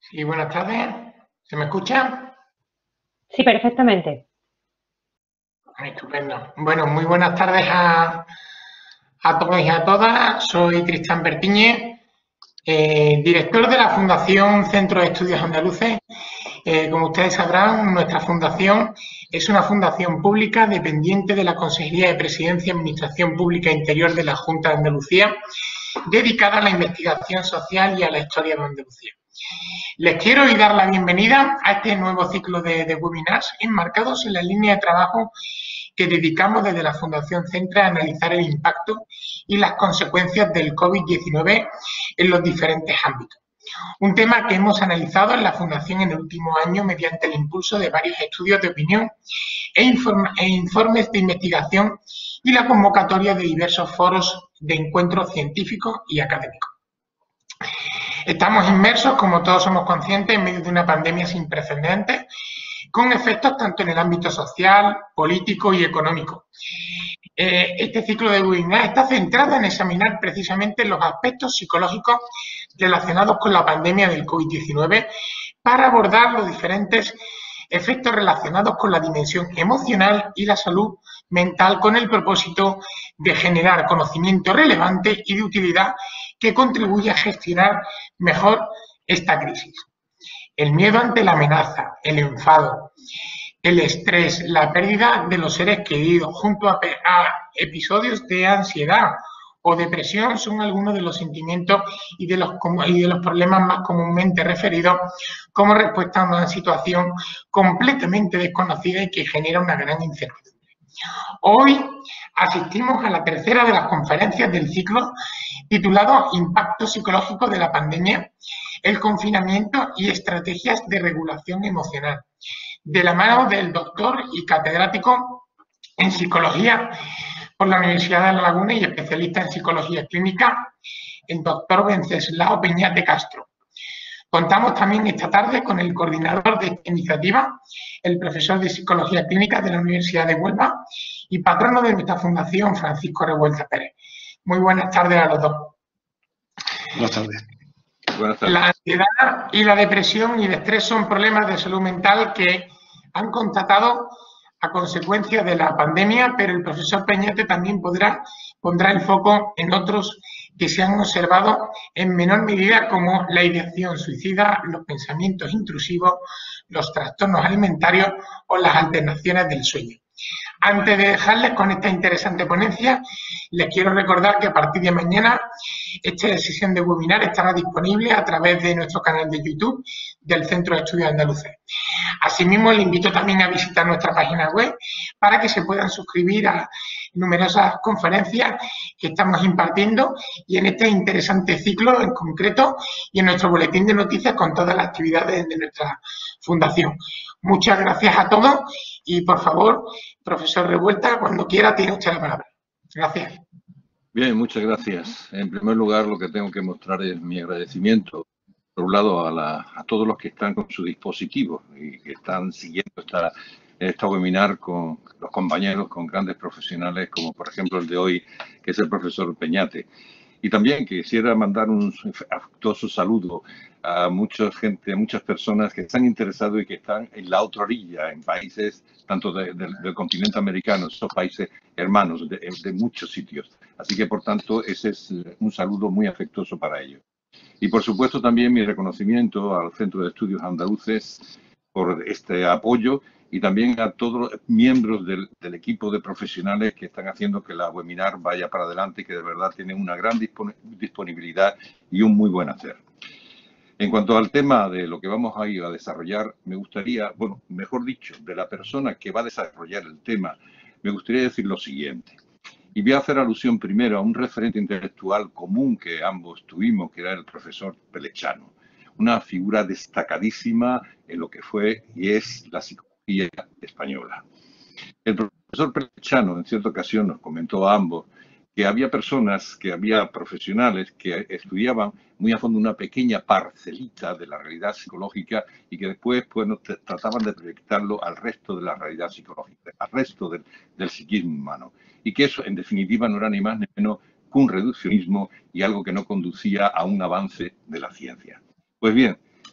Sí, buenas tardes. ¿Se me escucha? Sí, perfectamente. Estupendo. Bueno, muy buenas tardes a todos y a todas. Soy Tristán Bertiñe, director de la Fundación Centro de Estudios Andaluces. Como ustedes sabrán, nuestra fundación es una fundación pública dependiente de la Consejería de Presidencia y Administración Pública Interior de la Junta de Andalucía, dedicada a la investigación social y a la historia de Andalucía. Les quiero hoy dar la bienvenida a este nuevo ciclo de webinars enmarcados en la línea de trabajo que dedicamos desde la Fundación Centra a analizar el impacto y las consecuencias del COVID-19 en los diferentes ámbitos. Un tema que hemos analizado en la Fundación en el último año mediante el impulso de varios estudios de opinión e informes de investigación y la convocatoria de diversos foros de encuentros científicos y académicos. Estamos inmersos, como todos somos conscientes, en medio de una pandemia sin precedentes, con efectos tanto en el ámbito social, político y económico. Este ciclo de webinars está centrado en examinar precisamente los aspectos psicológicos relacionados con la pandemia del COVID-19 para abordar los diferentes efectos relacionados con la dimensión emocional y la salud mental, con el propósito de generar conocimiento relevante y de utilidad que contribuya a gestionar mejor esta crisis. El miedo ante la amenaza, el enfado, el estrés, la pérdida de los seres queridos, junto a episodios de ansiedad o depresión, son algunos de los sentimientos y de los problemas más comúnmente referidos como respuesta a una situación completamente desconocida y que genera una gran incertidumbre. Hoy asistimos a la tercera de las conferencias del ciclo titulado Impacto psicológico de la pandemia, el confinamiento y estrategias de regulación emocional, de la mano del doctor y catedrático en psicología por la Universidad de La Laguna y especialista en psicología clínica, el doctor Wenceslao Peñate Castro. Contamos también esta tarde con el coordinador de esta iniciativa, el profesor de Psicología Clínica de la Universidad de Huelva y patrono de nuestra fundación, Francisco Revuelta Pérez. Muy buenas tardes a los dos. Buenas tardes. Buenas tardes. La ansiedad y la depresión y el estrés son problemas de salud mental que han constatado a consecuencia de la pandemia, pero el profesor Peñate también pondrá el foco en otros que se han observado en menor medida, como la ideación suicida, los pensamientos intrusivos, los trastornos alimentarios o las alternaciones del sueño. Antes de dejarles con esta interesante ponencia, les quiero recordar que a partir de mañana esta sesión de webinar estará disponible a través de nuestro canal de YouTube del Centro de Estudios Andaluces. Asimismo, les invito también a visitar nuestra página web para que se puedan suscribir a numerosas conferencias que estamos impartiendo y en este interesante ciclo en concreto y en nuestro boletín de noticias con todas las actividades de nuestra fundación. Muchas gracias a todos y, por favor, profesor Revuelta, cuando quiera tiene usted la palabra. Gracias. Bien, muchas gracias. En primer lugar, lo que tengo que mostrar es mi agradecimiento, por un lado, a todos los que están con su dispositivo y que están siguiendo esta webinar con los compañeros, con grandes profesionales, como por ejemplo el de hoy, que es el profesor Peñate. Y también quisiera mandar un afectuoso saludo a muchas personas que están interesadas y que están en la otra orilla, en países tanto del continente americano, esos países hermanos de muchos sitios. Así que, por tanto, ese es un saludo muy afectuoso para ellos. Y, por supuesto, también mi reconocimiento al Centro de Estudios Andaluces por este apoyo y también a todos los miembros del equipo de profesionales que están haciendo que la webinar vaya para adelante y que de verdad tienen una gran disponibilidad y un muy buen hacer. En cuanto al tema de lo que vamos a ir a desarrollar, me gustaría, bueno, mejor dicho, de la persona que va a desarrollar el tema, me gustaría decir lo siguiente. Y voy a hacer alusión primero a un referente intelectual común que ambos tuvimos, que era el profesor Pelechano. Una figura destacadísima en lo que fue y es la psicología española. El profesor Pelechano, en cierta ocasión, nos comentó a ambos que había profesionales que estudiaban muy a fondo una pequeña parcelita de la realidad psicológica y que después trataban de proyectarlo al resto de la realidad psicológica, al resto del psiquismo humano. Y que eso, en definitiva, no era ni más ni menos que un reduccionismo y algo que no conducía a un avance de la ciencia. Pues bien,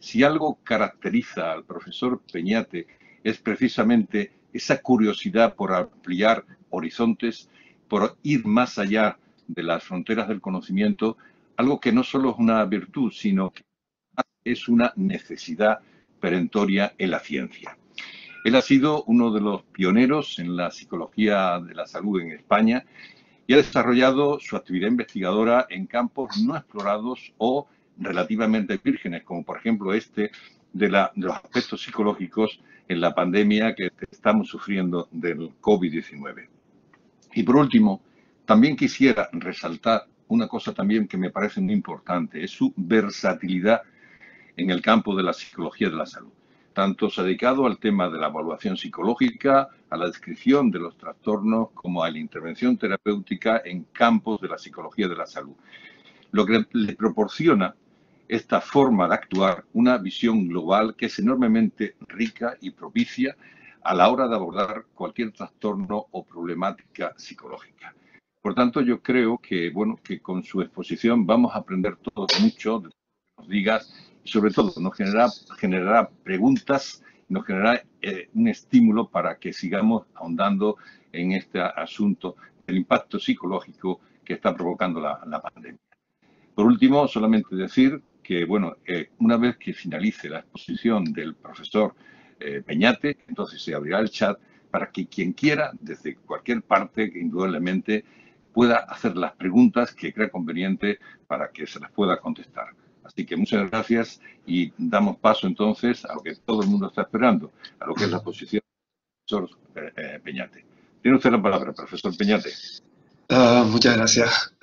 Si algo caracteriza al profesor Peñate es precisamente esa curiosidad por ampliar horizontes, por ir más allá de las fronteras del conocimiento, algo que no solo es una virtud, sino que es una necesidad perentoria en la ciencia. Él ha sido uno de los pioneros en la psicología de la salud en España y ha desarrollado su actividad investigadora en campos no explorados o relativamente vírgenes, como por ejemplo de los aspectos psicológicos en la pandemia que estamos sufriendo del COVID-19. Y por último, también quisiera resaltar una cosa también que me parece muy importante, es su versatilidad en el campo de la psicología de la salud. Tanto se ha dedicado al tema de la evaluación psicológica, a la descripción de los trastornos, como a la intervención terapéutica en campos de la psicología de la salud. Lo que le proporciona esta forma de actuar una visión global que es enormemente rica y propicia a la hora de abordar cualquier trastorno o problemática psicológica. Por tanto, yo creo que, bueno, que con su exposición vamos a aprender todos mucho de lo que nos digas y sobre todo nos generará preguntas, nos generará un estímulo para que sigamos ahondando en este asunto del impacto psicológico que está provocando la pandemia. Por último, solamente decir que, bueno, una vez que finalice la exposición del profesor Peñate, entonces se abrirá el chat para que quien quiera, desde cualquier parte, que indudablemente pueda hacer las preguntas que crea conveniente para que se las pueda contestar. Así que muchas gracias y damos paso entonces a lo que todo el mundo está esperando, a lo que es la exposición del profesor Peñate. Tiene usted la palabra, profesor Peñate. Muchas gracias.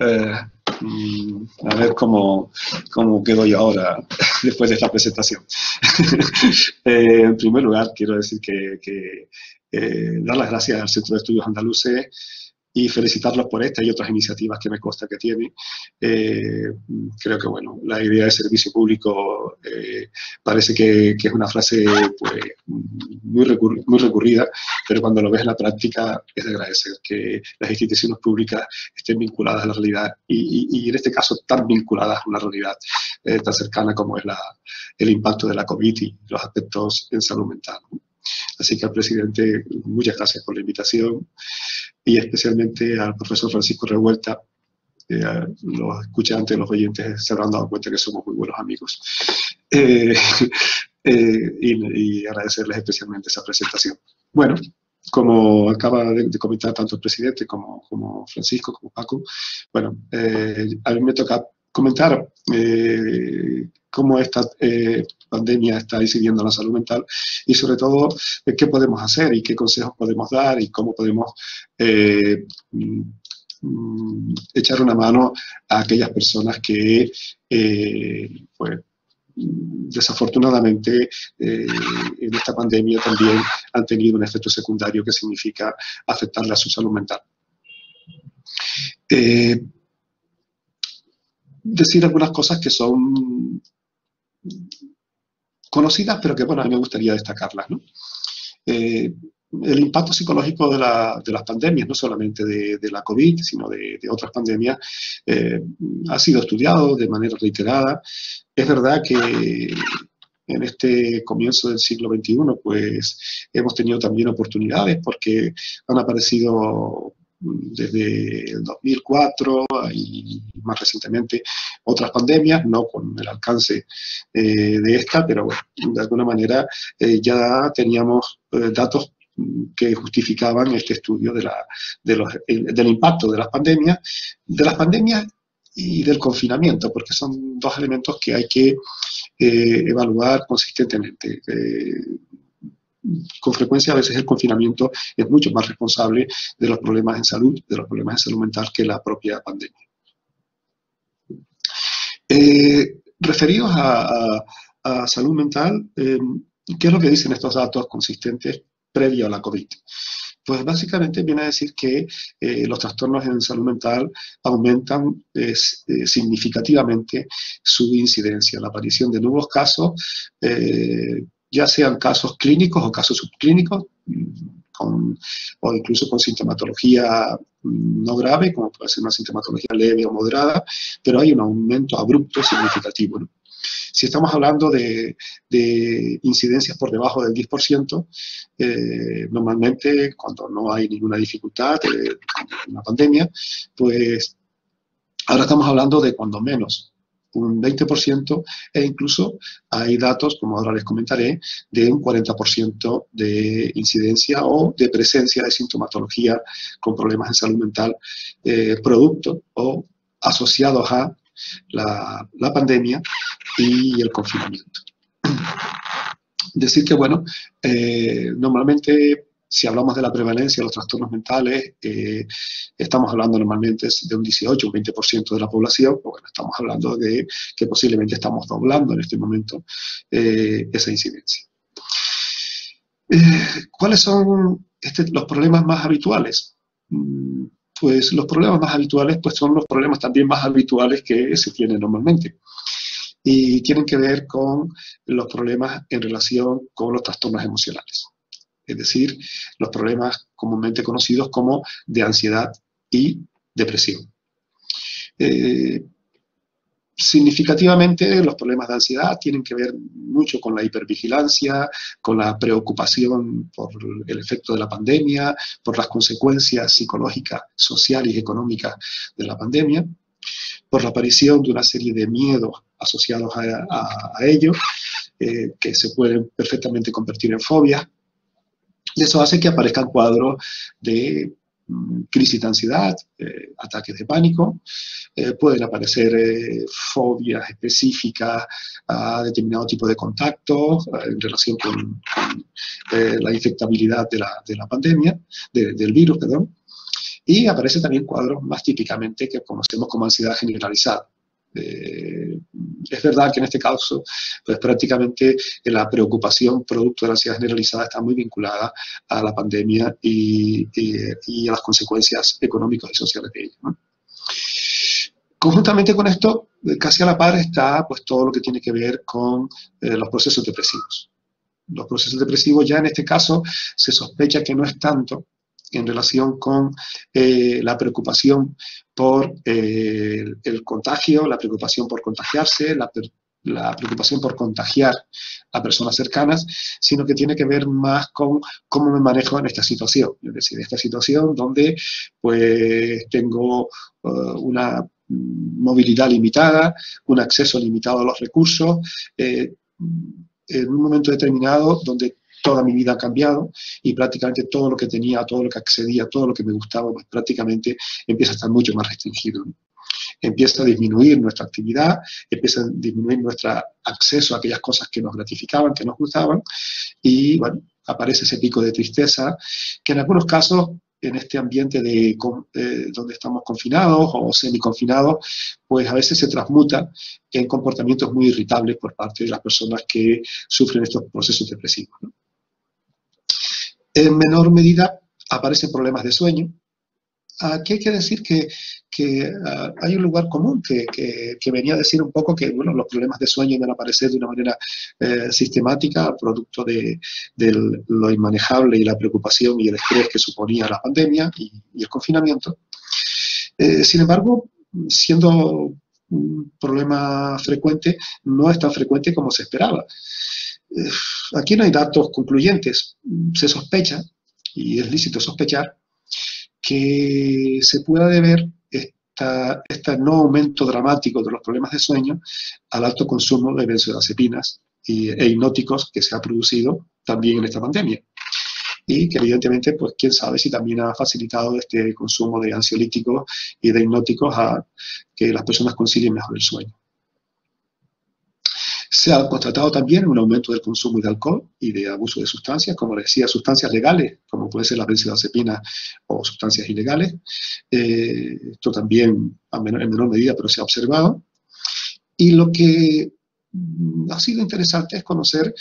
A ver cómo quedo yo ahora después de esta presentación. En primer lugar, quiero decir que dar las gracias al Centro de Estudios Andaluces y felicitarlos por esta y otras iniciativas que me consta que tienen. Creo que, bueno, la idea de servicio público parece que es una frase pues, muy recurrida, pero cuando lo ves en la práctica es de agradecer que las instituciones públicas estén vinculadas a la realidad y en este caso tan vinculadas a una realidad tan cercana como es el impacto de la COVID y los aspectos en salud mental. Así que al presidente, muchas gracias por la invitación y especialmente al profesor Francisco Revuelta. Los escuchantes, los oyentes se habrán dado cuenta que somos muy buenos amigos. Y agradecerles especialmente esa presentación. Bueno, como acaba de comentar tanto el presidente como Francisco, como Paco, bueno, a mí me toca comentar cómo esta pandemia está incidiendo en la salud mental y sobre todo qué podemos hacer y qué consejos podemos dar y cómo podemos echar una mano a aquellas personas que pues, desafortunadamente en esta pandemia también han tenido un efecto secundario que significa afectarle a su salud mental. Decir algunas cosas que son conocidas, pero que, bueno, a mí me gustaría destacarlas, ¿no? El impacto psicológico de las pandemias, no solamente de la COVID, sino de otras pandemias, ha sido estudiado de manera reiterada. Es verdad que en este comienzo del siglo XXI, pues, hemos tenido también oportunidades porque han aparecido desde el 2004 y más recientemente otras pandemias, no con el alcance de esta, pero bueno, de alguna manera ya teníamos datos que justificaban este estudio del impacto de las pandemias y del confinamiento, porque son dos elementos que hay que evaluar consistentemente. Con frecuencia a veces el confinamiento es mucho más responsable de los problemas en salud, mental que la propia pandemia. Referidos a salud mental, ¿qué es lo que dicen estos datos consistentes previo a la COVID? Pues básicamente viene a decir que los trastornos en salud mental aumentan significativamente su incidencia, la aparición de nuevos casos, ya sean casos clínicos o casos subclínicos, o incluso con sintomatología no grave, como puede ser una sintomatología leve o moderada, pero hay un aumento abrupto significativo, ¿no? Si estamos hablando de incidencias por debajo del 10%, normalmente cuando no hay ninguna dificultad, una pandemia, pues ahora estamos hablando de cuando menos un 20% e incluso hay datos, como ahora les comentaré, de un 40% de incidencia o de presencia de sintomatología con problemas de salud mental, producto o asociados a la pandemia y el confinamiento. Decir que, bueno, normalmente, si hablamos de la prevalencia de los trastornos mentales, estamos hablando normalmente de un 18 o un 20% de la población, pues bueno, estamos hablando de que posiblemente estamos doblando en este momento esa incidencia. ¿Cuáles son los problemas más habituales? Pues los problemas más habituales pues son los problemas también más habituales que se tienen normalmente. Y tienen que ver con los problemas en relación con los trastornos emocionales. Es decir, los problemas comúnmente conocidos como de ansiedad y depresión. Significativamente, los problemas de ansiedad tienen que ver mucho con la hipervigilancia, con la preocupación por el efecto de la pandemia, por las consecuencias psicológicas, sociales y económicas de la pandemia, por la aparición de una serie de miedos asociados a ello, que se pueden perfectamente convertir en fobias. Y eso hace que aparezcan cuadros de crisis de ansiedad, ataques de pánico, pueden aparecer fobias específicas a determinado tipo de contactos en relación con la infectabilidad de la pandemia, del virus, perdón. Y aparece también cuadros más típicamente que conocemos como ansiedad generalizada. Es verdad que en este caso, pues prácticamente la preocupación producto de la ansiedad generalizada está muy vinculada a la pandemia y a las consecuencias económicas y sociales de ella, ¿no? Conjuntamente con esto, casi a la par está pues todo lo que tiene que ver con los procesos depresivos. Los procesos depresivos ya en este caso se sospecha que no es tanto en relación con la preocupación por el contagio, la preocupación por contagiarse, la preocupación por contagiar a personas cercanas, sino que tiene que ver más con cómo me manejo en esta situación. Es decir, esta situación donde pues tengo una movilidad limitada, un acceso limitado a los recursos, en un momento determinado donde toda mi vida ha cambiado y prácticamente todo lo que tenía, todo lo que accedía, todo lo que me gustaba, pues prácticamente empieza a estar mucho más restringido, ¿no? Empieza a disminuir nuestra actividad, empieza a disminuir nuestro acceso a aquellas cosas que nos gratificaban, que nos gustaban, y bueno, aparece ese pico de tristeza que en algunos casos, en este ambiente donde estamos confinados o semiconfinados, pues a veces se transmuta en comportamientos muy irritables por parte de las personas que sufren estos procesos depresivos, ¿no? En menor medida aparecen problemas de sueño. Aquí hay que decir que hay un lugar común que venía a decir un poco que bueno, los problemas de sueño van a aparecer de una manera sistemática, producto de lo inmanejable y la preocupación y el estrés que suponía la pandemia y el confinamiento. Sin embargo, siendo un problema frecuente, no es tan frecuente como se esperaba. Aquí no hay datos concluyentes. Se sospecha, y es lícito sospechar, que se pueda deber este no aumento dramático de los problemas de sueño al alto consumo de benzodiazepinas e hipnóticos que se ha producido también en esta pandemia. Y que evidentemente, pues quién sabe si también ha facilitado este consumo de ansiolíticos y de hipnóticos a que las personas concilien mejor el sueño. Se ha constatado también un aumento del consumo de alcohol y de abuso de sustancias, como les decía, sustancias legales, como puede ser la benzodiazepina o sustancias ilegales. Esto también en menor medida, pero se ha observado. Y lo que ha sido interesante es conocer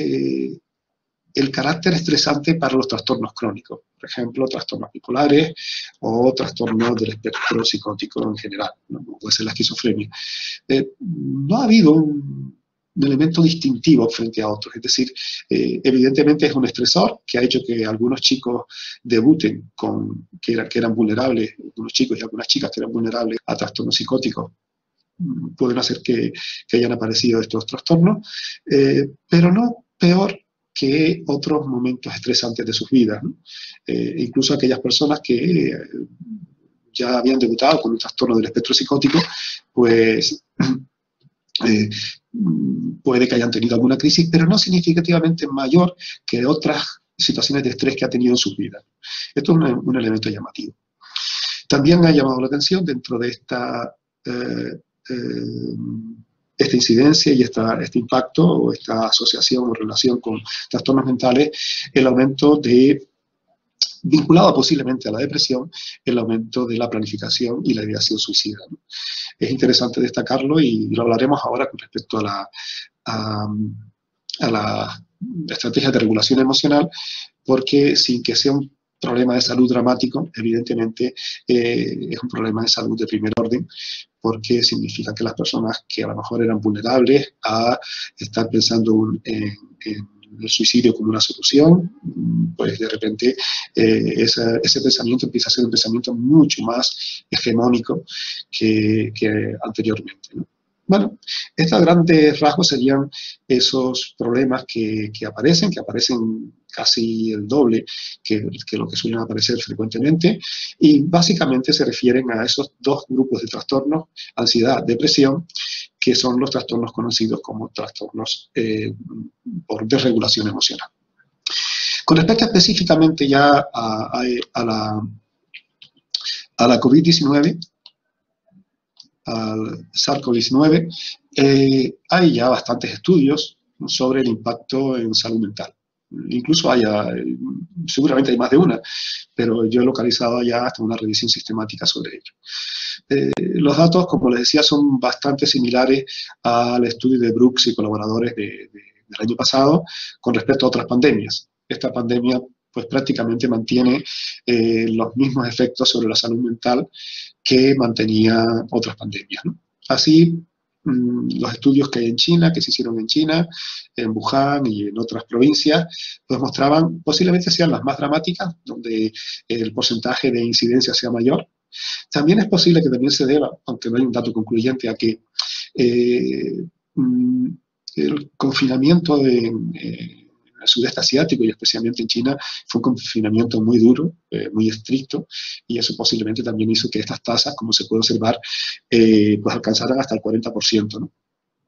el carácter estresante para los trastornos crónicos, por ejemplo, trastornos bipolares o trastornos del espectro psicótico en general, ¿no? Como puede ser la esquizofrenia. No ha habido un elemento distintivo frente a otros. Es decir, evidentemente es un estresor que ha hecho que algunos chicos debuten que eran vulnerables, algunos chicos y algunas chicas que eran vulnerables a trastornos psicóticos, pueden hacer que hayan aparecido estos trastornos, pero no peor que otros momentos estresantes de sus vidas, ¿no? Incluso aquellas personas que ya habían debutado con un trastorno del espectro psicótico, pues puede que hayan tenido alguna crisis, pero no significativamente mayor que otras situaciones de estrés que ha tenido en sus vidas. Esto es un elemento llamativo. También ha llamado la atención dentro de esta incidencia y este impacto o esta asociación o relación con trastornos mentales, el aumento vinculado posiblemente a la depresión, el aumento de la planificación y la ideación suicida, ¿no? Es interesante destacarlo y lo hablaremos ahora con respecto a la estrategia de regulación emocional, porque sin que sea un problema de salud dramático, evidentemente es un problema de salud de primer orden, porque significa que las personas que a lo mejor eran vulnerables a estar pensando en el suicidio como una solución, pues de repente ese pensamiento empieza a ser un pensamiento mucho más hegemónico que anteriormente, ¿no? Bueno, estos grandes rasgos serían esos problemas que aparecen casi el doble que lo que suelen aparecer frecuentemente, y básicamente se refieren a esos dos grupos de trastornos, ansiedad, depresión, que son los trastornos conocidos como trastornos por desregulación emocional. Con respecto específicamente ya a la COVID-19, al SARS-CoV-19, hay ya bastantes estudios sobre el impacto en salud mental. Incluso seguramente hay más de una, pero yo he localizado ya hasta una revisión sistemática sobre ello. Los datos, como les decía, son bastante similares al estudio de Brooks y colaboradores del año pasado con respecto a otras pandemias. Esta pandemia pues prácticamente mantiene los mismos efectos sobre la salud mental que mantenía otras pandemias, ¿no? Así, los estudios que hay en China, que se hicieron en China, en Wuhan y en otras provincias, pues mostraban, posiblemente sean las más dramáticas, donde el porcentaje de incidencia sea mayor. También es posible que también se deba, aunque no hay un dato concluyente, a que el confinamiento en el sudeste asiático y especialmente en China fue un confinamiento muy duro, muy estricto, y eso posiblemente también hizo que estas tasas, como se puede observar, pues alcanzaran hasta el 40%, ¿no?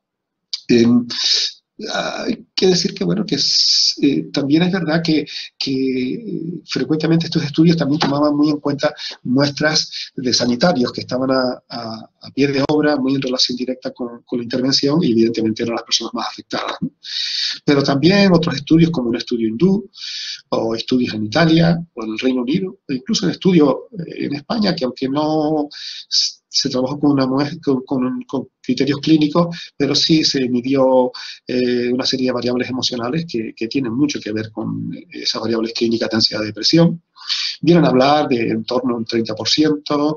Hay que decir que, bueno, también es verdad que frecuentemente estos estudios también tomaban muy en cuenta muestras de sanitarios que estaban a pie de obra, muy en relación directa con la intervención, y evidentemente eran las personas más afectadas, ¿no? Pero también otros estudios, como un estudio hindú, o estudios en Italia, o en el Reino Unido, o incluso un estudio en España, que aunque no se trabajó con criterios clínicos, pero sí se midió una serie de variables emocionales que tienen mucho que ver con esas variables clínicas de ansiedad y depresión. Vienen a hablar de en torno a un 30%,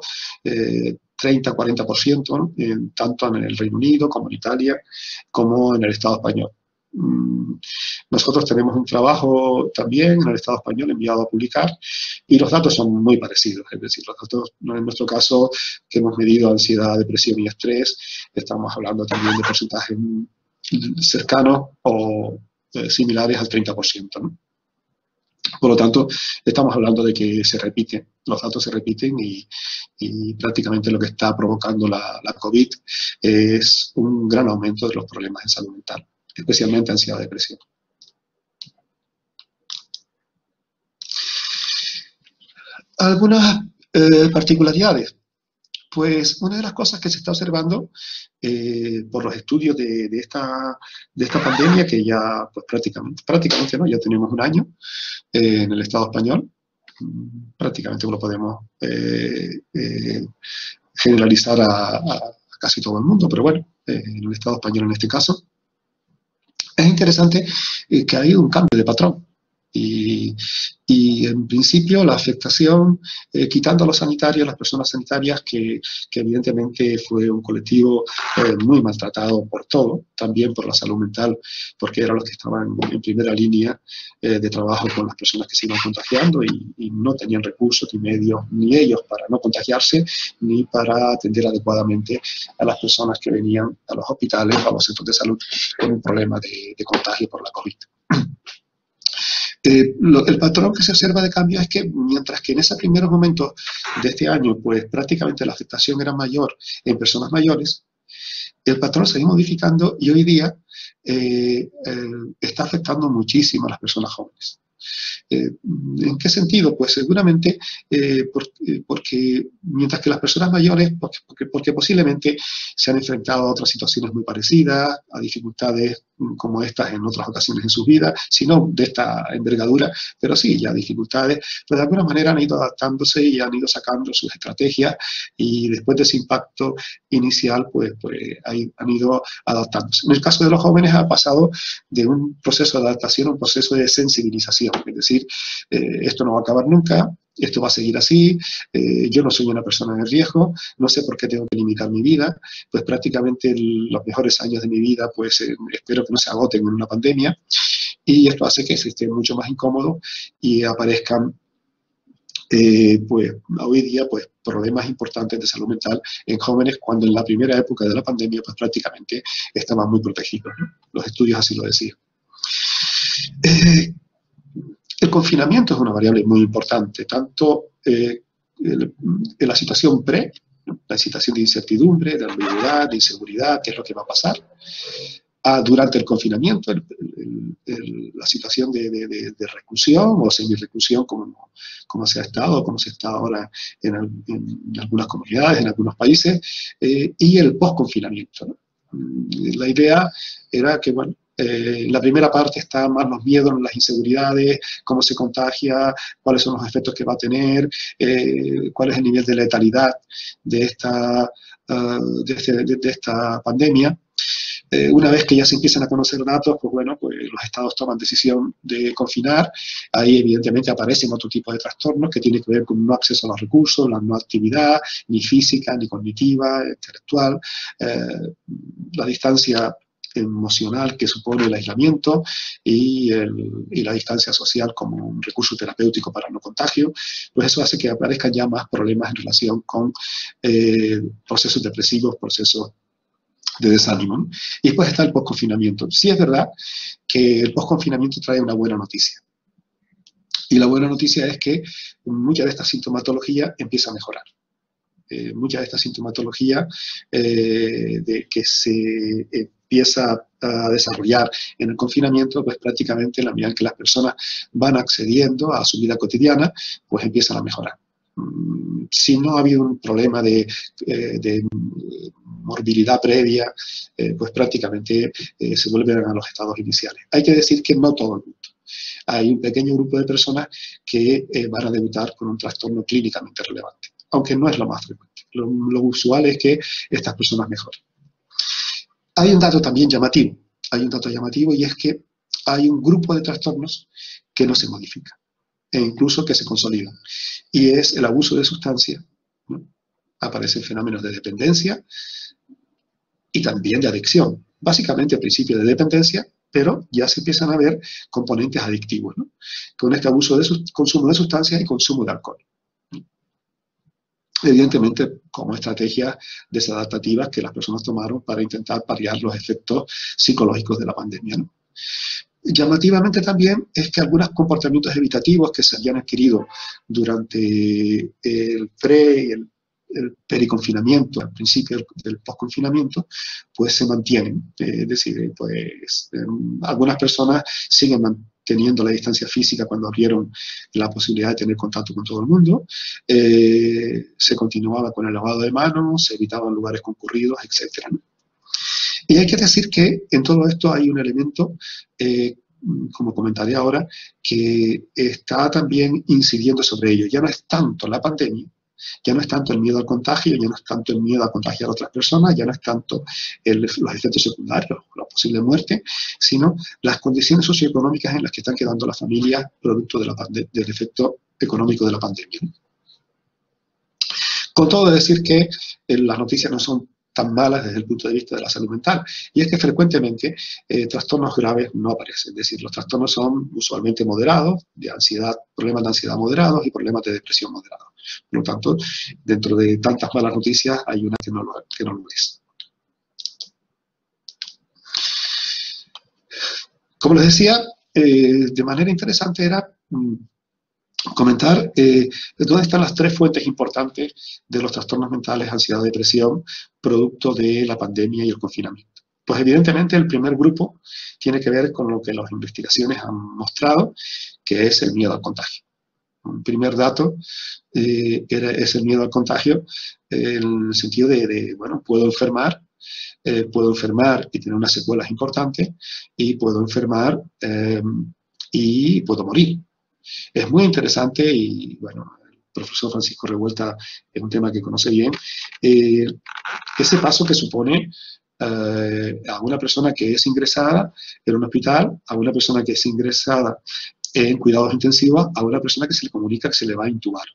30-40%, ¿no? Tanto en el Reino Unido como en Italia, como en el Estado español. Nosotros tenemos un trabajo también en el Estado español enviado a publicar, y los datos son muy parecidos. Es decir, los datos, en nuestro caso, que hemos medido ansiedad, depresión y estrés, estamos hablando también de porcentajes cercanos o similares al 30%, ¿no? Por lo tanto, estamos hablando de que se repiten, los datos se repiten, y prácticamente lo que está provocando la COVID es un gran aumento de los problemas de salud mental, especialmente ansiedad y depresión. Algunas particularidades. Pues una de las cosas que se está observando por los estudios de esta pandemia, que ya pues prácticamente ¿no? Ya tenemos un año en el Estado español, prácticamente lo podemos generalizar a casi todo el mundo, pero bueno, en el Estado español en este caso, es interesante que hay un cambio de patrón. Y en principio la afectación, quitando a los sanitarios, las personas sanitarias, que evidentemente fue un colectivo muy maltratado por todo, también por la salud mental, porque eran los que estaban en primera línea de trabajo con las personas que se iban contagiando y no tenían recursos ni medios, ni ellos para no contagiarse, ni para atender adecuadamente a las personas que venían a los hospitales o a los centros de salud con un problema de contagio por la COVID. El patrón que se observa de cambio es que mientras que en esos primeros momentos de este año pues prácticamente la afectación era mayor en personas mayores, el patrón se ha ido modificando y hoy día está afectando muchísimo a las personas jóvenes. ¿En qué sentido? Pues seguramente porque mientras que las personas mayores, porque posiblemente se han enfrentado a otras situaciones muy parecidas, a dificultades como estas en otras ocasiones en sus vidas, sino de esta envergadura, pero sí, ya dificultades, pues de alguna manera han ido adaptándose y han ido sacando sus estrategias y después de ese impacto inicial, pues han ido adaptándose. En el caso de los jóvenes ha pasado de un proceso de adaptación a un proceso de sensibilización, es decir, esto no va a acabar nunca, esto va a seguir así, yo no soy una persona de riesgo, no sé por qué tengo que limitar mi vida, pues prácticamente los mejores años de mi vida, pues espero que no se agoten en una pandemia, y esto hace que se esté mucho más incómodo y aparezcan, pues hoy día, pues problemas importantes de salud mental en jóvenes, cuando en la primera época de la pandemia, pues prácticamente estaban muy protegidos, ¿no? Los estudios así lo decían. El confinamiento es una variable muy importante, tanto en la situación la situación de incertidumbre, de ambigüedad, de inseguridad, qué es lo que va a pasar, durante el confinamiento, la situación de reclusión o semi-reclusión como se ha estado, como se está ahora en algunas comunidades, en algunos países, y el post-confinamiento, ¿no? La idea era que, bueno, la primera parte está más los miedos, las inseguridades, cómo se contagia, cuáles son los efectos que va a tener, cuál es el nivel de letalidad de esta pandemia. Una vez que ya se empiezan a conocer datos, pues bueno, pues los estados toman decisión de confinar. Ahí evidentemente aparecen otro tipo de trastornos que tienen que ver con no acceso a los recursos, la no actividad, ni física, ni cognitiva, intelectual, la distancia emocional que supone el aislamiento y la distancia social como un recurso terapéutico para el no contagio, pues eso hace que aparezcan ya más problemas en relación con procesos depresivos, procesos de desánimo, ¿no? Y después está el post-confinamiento. Sí es verdad que el post-confinamiento trae una buena noticia. Y la buena noticia es que mucha de esta sintomatología empieza a mejorar. Mucha de esta sintomatología que se empieza a desarrollar en el confinamiento, pues prácticamente en la medida en que las personas van accediendo a su vida cotidiana, pues empiezan a mejorar. Si no ha habido un problema de morbilidad previa, pues prácticamente se vuelven a los estados iniciales. Hay que decir que no todo el mundo. Hay un pequeño grupo de personas que van a debutar con un trastorno clínicamente relevante, aunque no es lo más frecuente. Lo usual es que estas personas mejoren. Hay un dato también llamativo. Hay un dato llamativo y es que hay un grupo de trastornos que no se modifican e incluso que se consolidan. Y es el abuso de sustancias, ¿no? Aparecen fenómenos de dependencia y también de adicción. Básicamente al principio de dependencia, pero ya se empiezan a ver componentes adictivos, ¿no? Con este abuso de consumo de sustancias y consumo de alcohol. Evidentemente, como estrategias desadaptativas que las personas tomaron para intentar paliar los efectos psicológicos de la pandemia, ¿no? Llamativamente también es que algunos comportamientos evitativos que se habían adquirido durante el pre y el periconfinamiento, al principio del posconfinamiento, pues se mantienen. Es decir, pues algunas personas siguen manteniendo la distancia física cuando abrieron la posibilidad de tener contacto con todo el mundo, se continuaba con el lavado de manos, se evitaban lugares concurridos, etc., ¿no? Y hay que decir que en todo esto hay un elemento, como comentaré ahora, que está también incidiendo sobre ello. Ya no es tanto la pandemia, Ya no es tanto el miedo al contagio, ya no es tanto el miedo a contagiar a otras personas, ya no es tanto los efectos secundarios, la posible muerte, sino las condiciones socioeconómicas en las que están quedando las familias producto del efecto económico de la pandemia. Con todo, decir que las noticias no son tan malas desde el punto de vista de la salud mental, y es que frecuentemente trastornos graves no aparecen, es decir, los trastornos son usualmente moderados, de ansiedad, problemas de ansiedad moderados y problemas de depresión moderados. Por lo tanto, dentro de tantas malas noticias hay una que no lo es. Como les decía, de manera interesante era comentar dónde están las tres fuentes importantes de los trastornos mentales, ansiedad, depresión, producto de la pandemia y el confinamiento. Pues evidentemente el primer grupo tiene que ver con lo que las investigaciones han mostrado, que es el miedo al contagio. Un primer dato es el miedo al contagio, en el sentido bueno, puedo enfermar y tener unas secuelas importantes, y puedo enfermar y puedo morir. Es muy interesante y, bueno, el profesor Francisco Revuelta es un tema que conoce bien, ese paso que supone a una persona que es ingresada en un hospital, a una persona que es ingresada en cuidados intensivos, a una persona que se le comunica que se le va a intubar.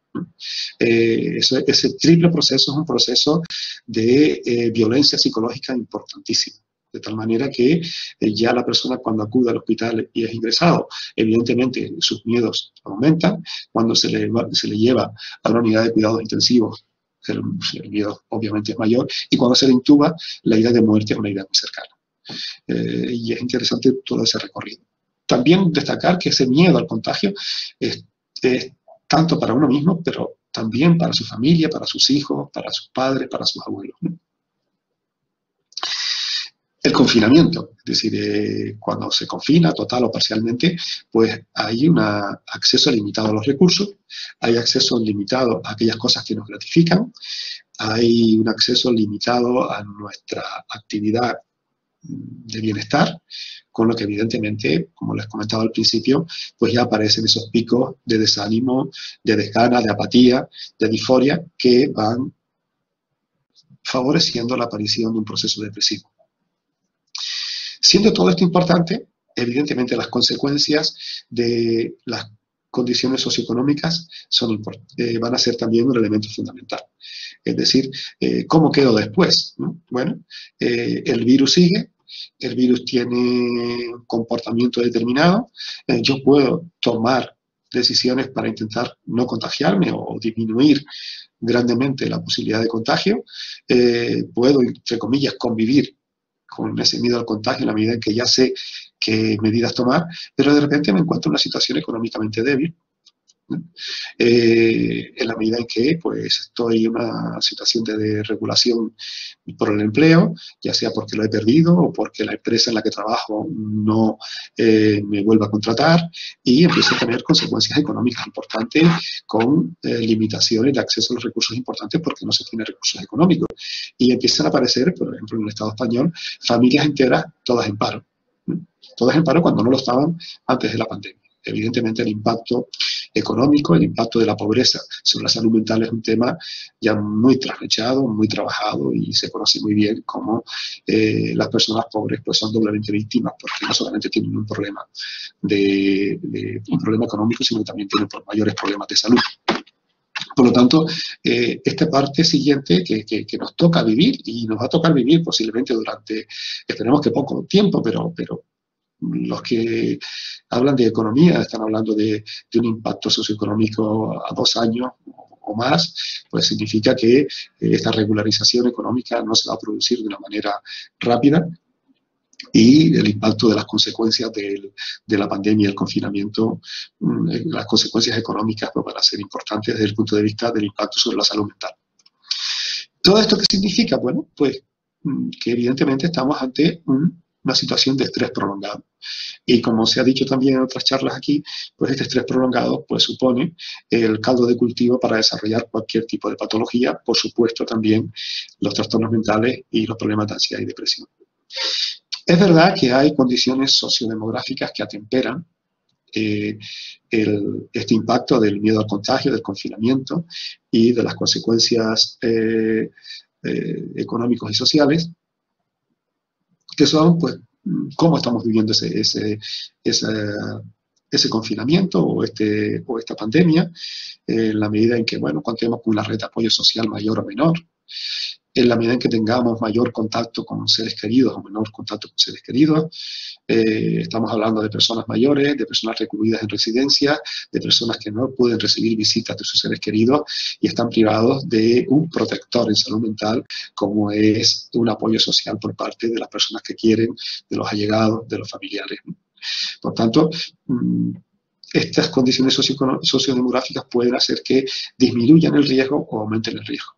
Ese triple proceso es un proceso de violencia psicológica importantísimo. De tal manera que ya la persona cuando acude al hospital y es ingresado, evidentemente sus miedos aumentan. Cuando se le lleva a una unidad de cuidados intensivos, el miedo obviamente es mayor. Y cuando se le intuba, la idea de muerte es una idea muy cercana. Y es interesante todo ese recorrido. También destacar que ese miedo al contagio es tanto para uno mismo, pero también para su familia, para sus hijos, para sus padres, para sus abuelos, ¿no? El confinamiento, es decir, cuando se confina total o parcialmente, pues hay un acceso limitado a los recursos, hay acceso limitado a aquellas cosas que nos gratifican, hay un acceso limitado a nuestra actividad de bienestar, con lo que evidentemente, como les comentaba al principio, pues ya aparecen esos picos de desánimo, de desgana, de apatía, de disforia, que van favoreciendo la aparición de un proceso depresivo. Siendo todo esto importante, evidentemente las consecuencias de las condiciones socioeconómicas van a ser también un elemento fundamental. Es decir, ¿cómo quedo después? ¿No? Bueno, el virus sigue, el virus tiene un comportamiento determinado, yo puedo tomar decisiones para intentar no contagiarme o disminuir grandemente la posibilidad de contagio, puedo, entre comillas, convivir con ese miedo al contagio en la medida en que ya sé qué medidas tomar, pero de repente me encuentro en una situación económicamente débil, en la medida en que pues, estoy en una situación de regulación por el empleo, ya sea porque lo he perdido o porque la empresa en la que trabajo no me vuelva a contratar, y empiezo a tener consecuencias económicas importantes con limitaciones de acceso a los recursos importantes porque no se tiene recursos económicos. Y empiezan a aparecer, por ejemplo, en el Estado español, familias enteras todas en paro. Todas en paro cuando no lo estaban antes de la pandemia. Evidentemente el impacto económico, el impacto de la pobreza sobre la salud mental es un tema ya muy trasnochado, muy trabajado, y se conoce muy bien cómo las personas pobres pues, son doblemente víctimas, porque no solamente tienen un problema económico, sino que también tienen mayores problemas de salud. Por lo tanto, esta parte siguiente que nos toca vivir, y nos va a tocar vivir posiblemente durante, esperemos que poco tiempo, pero los que hablan de economía están hablando de un impacto socioeconómico a 2 años o más, pues significa que esta regularización económica no se va a producir de una manera rápida, y el impacto de las consecuencias de la pandemia y el confinamiento, las consecuencias económicas pues, van a ser importantes desde el punto de vista del impacto sobre la salud mental. ¿Todo esto qué significa? Bueno, pues que evidentemente estamos ante una situación de estrés prolongado. Y como se ha dicho también en otras charlas aquí, pues este estrés prolongado pues supone el caldo de cultivo para desarrollar cualquier tipo de patología, por supuesto también los trastornos mentales y los problemas de ansiedad y depresión. Es verdad que hay condiciones sociodemográficas que atemperan este impacto del miedo al contagio, del confinamiento y de las consecuencias económicos y sociales, que son, pues, cómo estamos viviendo ese confinamiento o esta pandemia, en la medida en que, bueno, contemos con una red de apoyo social mayor o menor, en la medida en que tengamos mayor contacto con seres queridos o menor contacto con seres queridos. Estamos hablando de personas mayores, de personas recluidas en residencias, de personas que no pueden recibir visitas de sus seres queridos y están privados de un protector en salud mental, como es un apoyo social por parte de las personas que quieren, de los allegados, de los familiares. Por tanto, estas condiciones sociodemográficas pueden hacer que disminuyan el riesgo o aumenten el riesgo.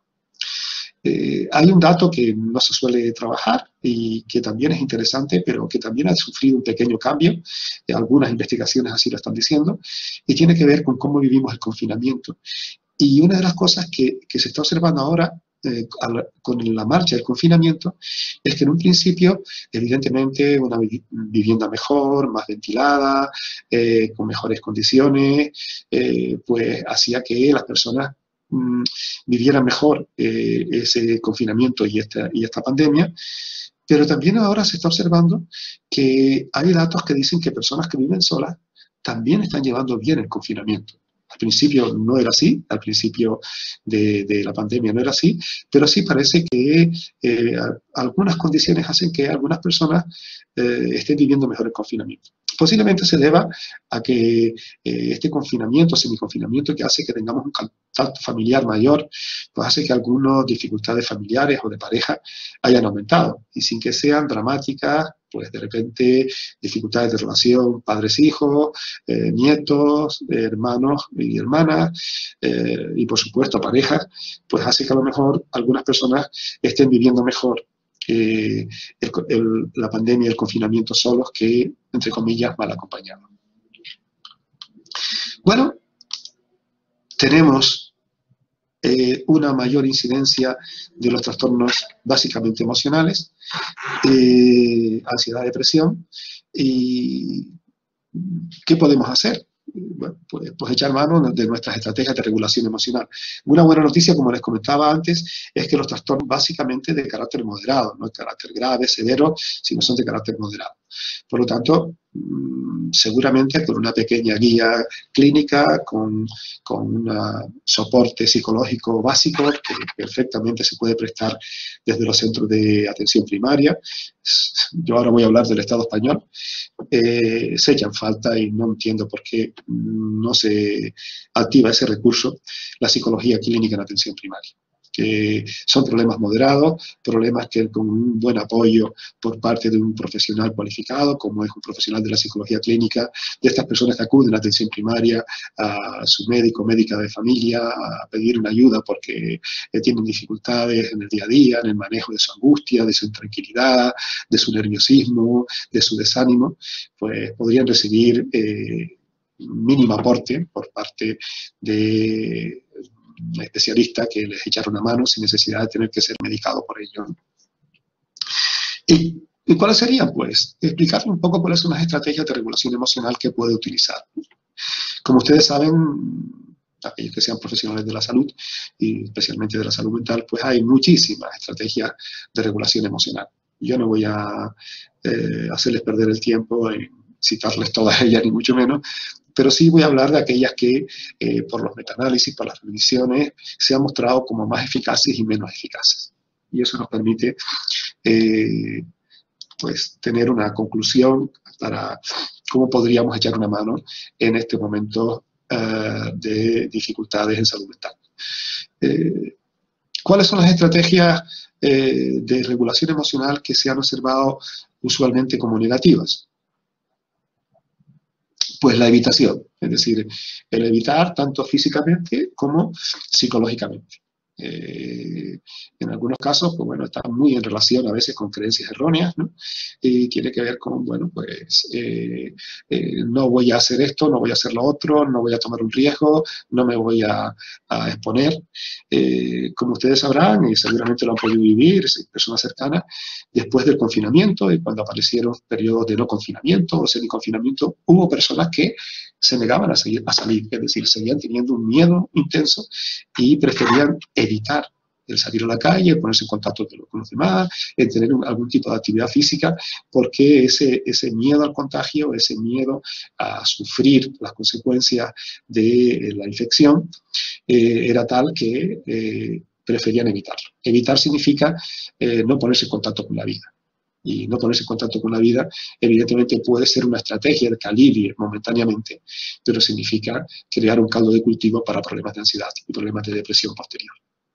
Hay un dato que no se suele trabajar y que también es interesante, pero que también ha sufrido un pequeño cambio. Algunas investigaciones así lo están diciendo, y tiene que ver con cómo vivimos el confinamiento. Y una de las cosas que se está observando ahora con la marcha del confinamiento es que en un principio, evidentemente, una vivienda mejor, más ventilada, con mejores condiciones, pues hacía que las personas vivieran mejor ese confinamiento y esta pandemia. Pero también ahora se está observando que hay datos que dicen que personas que viven solas también están llevando bien el confinamiento. Al principio no era así, al principio de la pandemia no era así, pero sí parece que algunas condiciones hacen que algunas personas estén viviendo mejor el confinamiento. Posiblemente se deba a que este confinamiento, semiconfinamiento, que hace que tengamos un contacto familiar mayor, pues hace que algunas dificultades familiares o de pareja hayan aumentado, y sin que sean dramáticas, pues de repente dificultades de relación padres-hijos, nietos, hermanos y hermanas, y por supuesto parejas, pues hace que a lo mejor algunas personas estén viviendo mejor la pandemia y el confinamiento solos que, entre comillas, mal acompañados. Bueno, tenemos una mayor incidencia de los trastornos básicamente emocionales, ansiedad, depresión. ¿Y qué podemos hacer? Bueno, pues echar mano de nuestras estrategias de regulación emocional. Una buena noticia, como les comentaba antes, es que los trastornos básicamente de carácter moderado, no de carácter grave, severo, sino son de carácter moderado. Por lo tanto, seguramente con una pequeña guía clínica, con un soporte psicológico básico que perfectamente se puede prestar desde los centros de atención primaria. Yo ahora voy a hablar del Estado español. Se echan falta y no entiendo por qué no se activa ese recurso, la psicología clínica en atención primaria. Que son problemas moderados, problemas que con un buen apoyo por parte de un profesional cualificado, como es un profesional de la psicología clínica, de estas personas que acuden a atención primaria, a su médico o médica de familia, a pedir una ayuda porque tienen dificultades en el día a día, en el manejo de su angustia, de su intranquilidad, de su nerviosismo, de su desánimo, pues podrían recibir mínimo aporte por parte de un especialista que les echara una mano sin necesidad de tener que ser medicado por ello. ¿Y cuáles serían? Pues explicarle un poco cuáles son las estrategias de regulación emocional que puede utilizar. Como ustedes saben, aquellos que sean profesionales de la salud, y especialmente de la salud mental, pues hay muchísimas estrategias de regulación emocional. Yo no voy a hacerles perder el tiempo en citarles todas ellas, ni mucho menos, pero sí voy a hablar de aquellas que, por los metaanálisis, por las revisiones, se han mostrado como más eficaces y menos eficaces. Y eso nos permite pues, tener una conclusión para cómo podríamos echar una mano en este momento de dificultades en salud mental. ¿Cuáles son las estrategias de regulación emocional que se han observado usualmente como negativas? Pues la evitación, es decir, el evitar tanto físicamente como psicológicamente. En algunos casos, pues bueno, está muy en relación a veces con creencias erróneas, ¿no? Y tiene que ver con, bueno, pues no voy a hacer esto, no voy a hacer lo otro, no voy a tomar un riesgo, no me voy a exponer. Como ustedes sabrán, y seguramente lo han podido vivir, personas cercanas, después del confinamiento y cuando aparecieron periodos de no confinamiento o semi-confinamiento, hubo personas que se negaban a salir, es decir, seguían teniendo un miedo intenso y preferían evitar el salir a la calle, ponerse en contacto con los demás, el tener algún tipo de actividad física, porque ese miedo al contagio, ese miedo a sufrir las consecuencias de la infección, era tal que preferían evitarlo. Evitar significa no ponerse en contacto con la vida. Y no ponerse en contacto con la vida, evidentemente puede ser una estrategia que alivie momentáneamente, pero significa crear un caldo de cultivo para problemas de ansiedad y problemas de depresión posterior.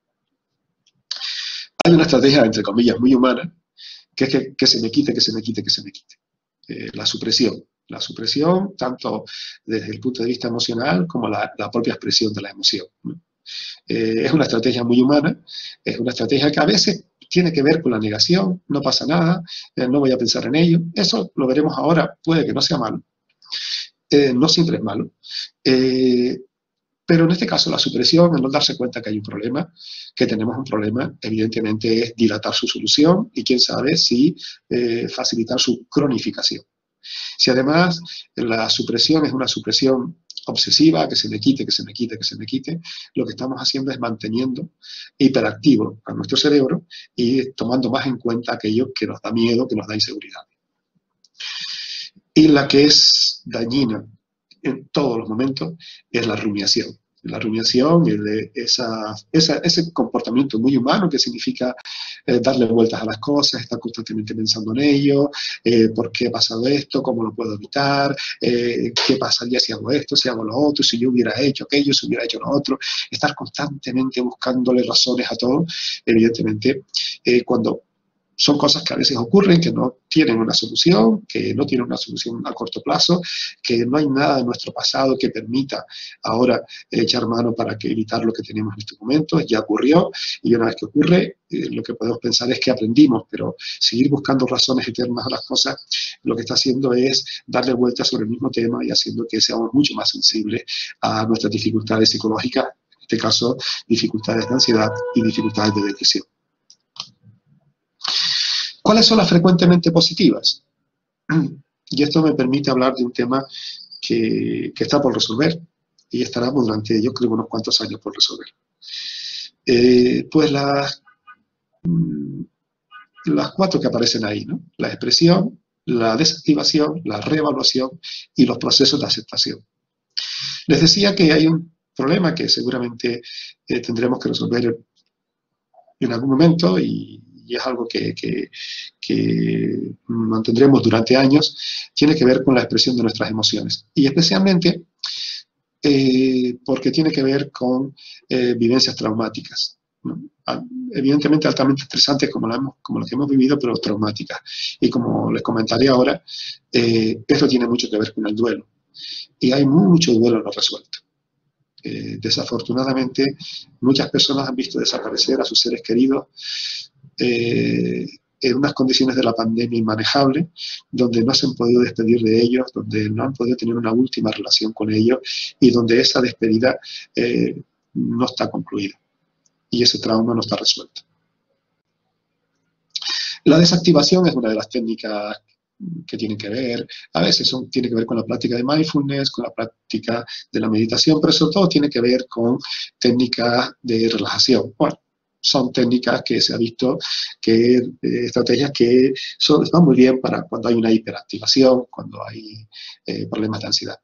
Hay una estrategia, entre comillas, muy humana, que es que se me quite, que se me quite, que se me quite. La supresión. La supresión, tanto desde el punto de vista emocional como la propia expresión de la emoción. Es una estrategia muy humana, es una estrategia que a veces tiene que ver con la negación, no pasa nada, no voy a pensar en ello. Eso lo veremos ahora, puede que no sea malo, no siempre es malo. Pero en este caso la supresión, el no darse cuenta que hay un problema, que tenemos un problema, evidentemente es dilatar su solución y quién sabe si facilitar su cronificación. Si además la supresión es una supresión obsesiva, que se me quite, que se me quite, que se me quite, lo que estamos haciendo es manteniendo hiperactivo a nuestro cerebro y tomando más en cuenta aquello que nos da miedo, que nos da inseguridad. Y la que es dañina en todos los momentos es la rumiación. La rumiación es ese comportamiento muy humano que significa darle vueltas a las cosas, estar constantemente pensando en ello, por qué ha pasado esto, cómo lo puedo evitar, qué pasaría si hago esto, si hago lo otro, si yo hubiera hecho aquello, si hubiera hecho lo otro, estar constantemente buscándole razones a todo. Evidentemente, cuando son cosas que a veces ocurren, que no tienen una solución, que no tienen una solución a corto plazo, que no hay nada de nuestro pasado que permita ahora echar mano para evitar lo que tenemos en estos momentos. Ya ocurrió, y una vez que ocurre, lo que podemos pensar es que aprendimos, pero seguir buscando razones eternas a las cosas, lo que está haciendo es darle vueltas sobre el mismo tema y haciendo que seamos mucho más sensibles a nuestras dificultades psicológicas, en este caso, dificultades de ansiedad y dificultades de depresión. ¿Cuáles son las frecuentemente positivas? Y esto me permite hablar de un tema que está por resolver y estaremos durante, yo creo, unos cuantos años por resolver. Pues las 4 que aparecen ahí, ¿no? La expresión, la desactivación, la reevaluación y los procesos de aceptación. Les decía que hay un problema que seguramente tendremos que resolver en algún momento y es algo que mantendremos durante años, tiene que ver con la expresión de nuestras emociones. Y especialmente porque tiene que ver con vivencias traumáticas, ¿no? Evidentemente altamente estresantes como las que hemos vivido, pero traumáticas. Y como les comentaré ahora, esto tiene mucho que ver con el duelo. Y hay mucho duelo no resuelto. Desafortunadamente, muchas personas han visto desaparecer a sus seres queridos en unas condiciones de la pandemia inmanejables, donde no se han podido despedir de ellos, donde no han podido tener una última relación con ellos y donde esa despedida no está concluida y ese trauma no está resuelto. La desactivación es una de las técnicas que tienen que ver, a veces tiene que ver con la práctica de mindfulness, con la práctica de la meditación, pero sobre todo tiene que ver con técnicas de relajación. Bueno, son técnicas que se ha visto que estrategias que van muy bien para cuando hay una hiperactivación, cuando hay problemas de ansiedad.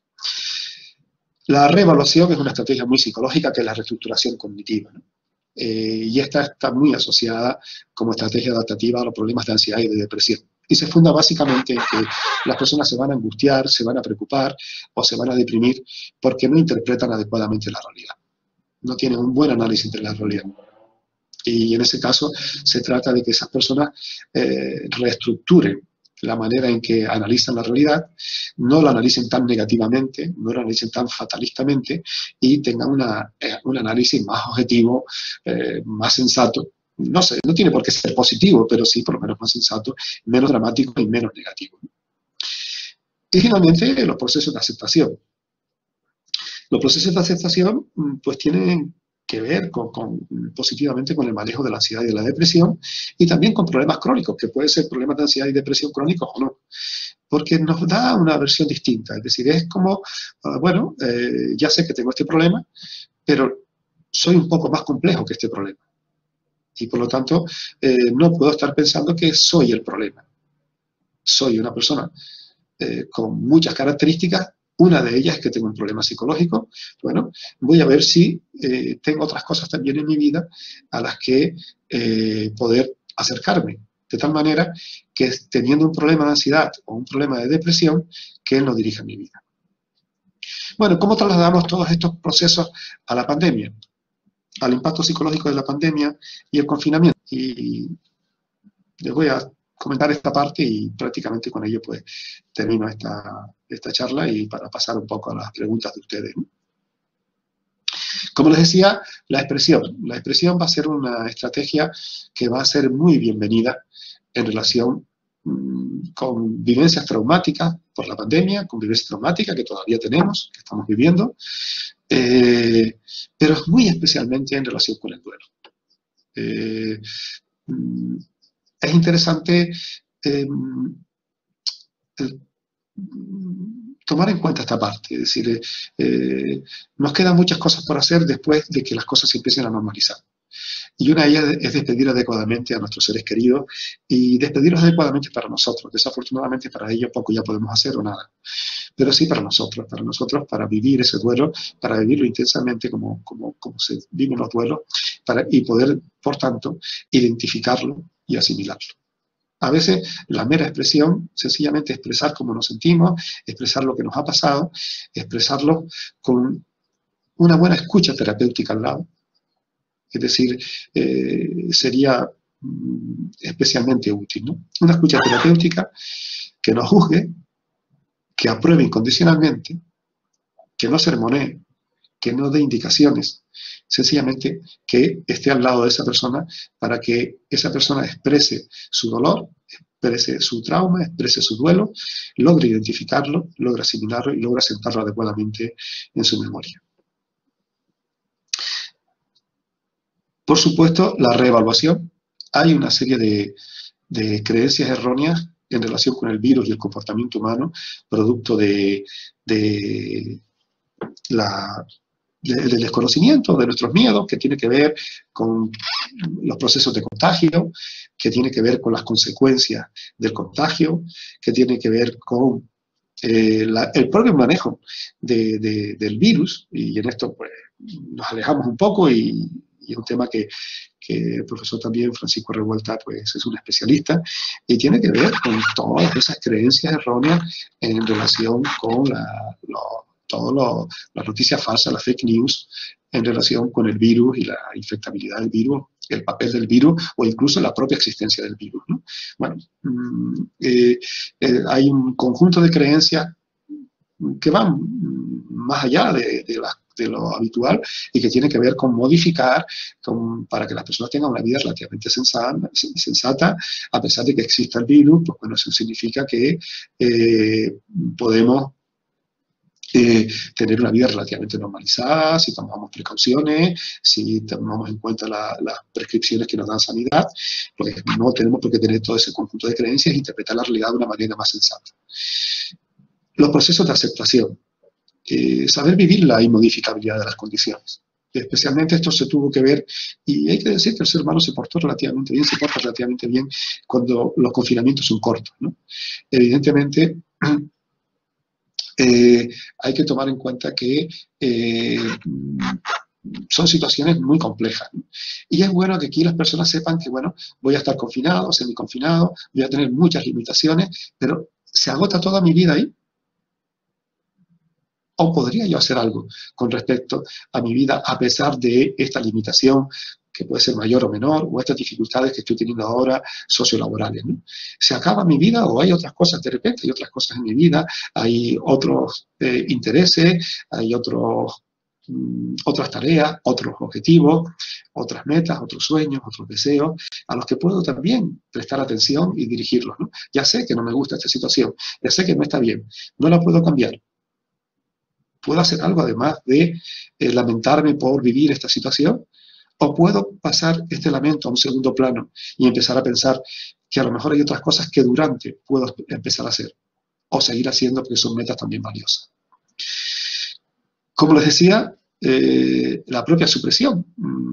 La reevaluación es una estrategia muy psicológica que es la reestructuración cognitiva, ¿no? Y esta está muy asociada como estrategia adaptativa a los problemas de ansiedad y de depresión. Y se funda básicamente en que las personas se van a angustiar, se van a preocupar o se van a deprimir porque no interpretan adecuadamente la realidad. No tienen un buen análisis de la realidad. Y en ese caso se trata de que esas personas reestructuren la manera en que analizan la realidad, no la analicen tan negativamente, no la analicen tan fatalistamente y tengan un análisis más objetivo, más sensato. No sé, no tiene por qué ser positivo, pero sí por lo menos más sensato, menos dramático y menos negativo. Y finalmente, los procesos de aceptación. Los procesos de aceptación pues tienen que ver positivamente con el manejo de la ansiedad y de la depresión y también con problemas crónicos, que pueden ser problemas de ansiedad y depresión crónicos o no, porque nos da una versión distinta. Es decir, es como, bueno, ya sé que tengo este problema, pero soy un poco más complejo que este problema. Y por lo tanto, no puedo estar pensando que soy el problema. Soy una persona con muchas características. Una de ellas es que tengo un problema psicológico. Bueno, voy a ver si tengo otras cosas también en mi vida a las que poder acercarme. De tal manera que teniendo un problema de ansiedad o un problema de depresión, que no dirija mi vida. Bueno, ¿cómo trasladamos todos estos procesos a la pandemia? Al impacto psicológico de la pandemia y el confinamiento. Y les voy a comentar esta parte y prácticamente con ello pues termino esta charla y para pasar un poco a las preguntas de ustedes. Como les decía, la expresión va a ser una estrategia que va a ser muy bienvenida en relación con vivencias traumáticas por la pandemia, con vivencias traumáticas que todavía tenemos, que estamos viviendo, pero muy especialmente en relación con el duelo. Es interesante tomar en cuenta esta parte, es decir, nos quedan muchas cosas por hacer después de que las cosas se empiecen a normalizar. Y una de ellas es despedir adecuadamente a nuestros seres queridos y despedirlos adecuadamente para nosotros. Desafortunadamente para ellos poco ya podemos hacer o nada. Pero sí para nosotros, para vivir ese duelo, para vivirlo intensamente como se viven los duelos y poder, por tanto, identificarlo y asimilarlo. A veces la mera expresión, sencillamente expresar cómo nos sentimos, expresar lo que nos ha pasado, expresarlo con una buena escucha terapéutica al lado. Es decir, sería especialmente útil, ¿no? Una escucha terapéutica que no juzgue, que apruebe incondicionalmente, que no sermonee, que no dé indicaciones, sencillamente que esté al lado de esa persona para que esa persona exprese su dolor, exprese su trauma, exprese su duelo, logre identificarlo, logre asimilarlo y logre asentarlo adecuadamente en su memoria. Por supuesto, la reevaluación. Hay una serie de creencias erróneas en relación con el virus y el comportamiento humano, producto del desconocimiento, de nuestros miedos, que tiene que ver con los procesos de contagio, que tiene que ver con las consecuencias del contagio, que tiene que ver con el propio manejo del virus, y en esto pues nos alejamos un poco y es un tema que el profesor también, Francisco Revuelta, pues es un especialista, y tiene que ver con todas esas creencias erróneas en relación con las noticias falsas, las fake news, en relación con el virus y la infectabilidad del virus, el papel del virus o incluso la propia existencia del virus, ¿no? Bueno, hay un conjunto de creencias que van más allá de lo habitual y que tiene que ver con modificar para que las personas tengan una vida relativamente sensata, a pesar de que exista el virus. Pues bueno, eso significa que podemos tener una vida relativamente normalizada, si tomamos precauciones, si tomamos en cuenta las prescripciones que nos dan sanidad, pues no tenemos por qué tener todo ese conjunto de creencias e interpretar la realidad de una manera más sensata. Los procesos de aceptación. Saber vivir la inmodificabilidad de las condiciones. Especialmente esto se tuvo que ver, y hay que decir que el ser humano se porta relativamente bien cuando los confinamientos son cortos, ¿no? Evidentemente, hay que tomar en cuenta que son situaciones muy complejas, ¿no? Y es bueno que aquí las personas sepan que, bueno, voy a estar confinado, semiconfinado, voy a tener muchas limitaciones, pero ¿se agota toda mi vida ahí? ¿O podría yo hacer algo con respecto a mi vida a pesar de esta limitación que puede ser mayor o menor, o estas dificultades que estoy teniendo ahora sociolaborales, ¿no? ¿Se acaba mi vida o hay otras cosas? De repente hay otras cosas en mi vida, hay otros intereses, hay otras tareas, otros objetivos, otras metas, otros sueños, otros deseos, a los que puedo también prestar atención y dirigirlos, ¿no? Ya sé que no me gusta esta situación, ya sé que no está bien, no la puedo cambiar. ¿Puedo hacer algo además de lamentarme por vivir esta situación? ¿O puedo pasar este lamento a un segundo plano y empezar a pensar que a lo mejor hay otras cosas que durante puedo empezar a hacer o seguir haciendo porque son metas también valiosas? Como les decía, la propia supresión.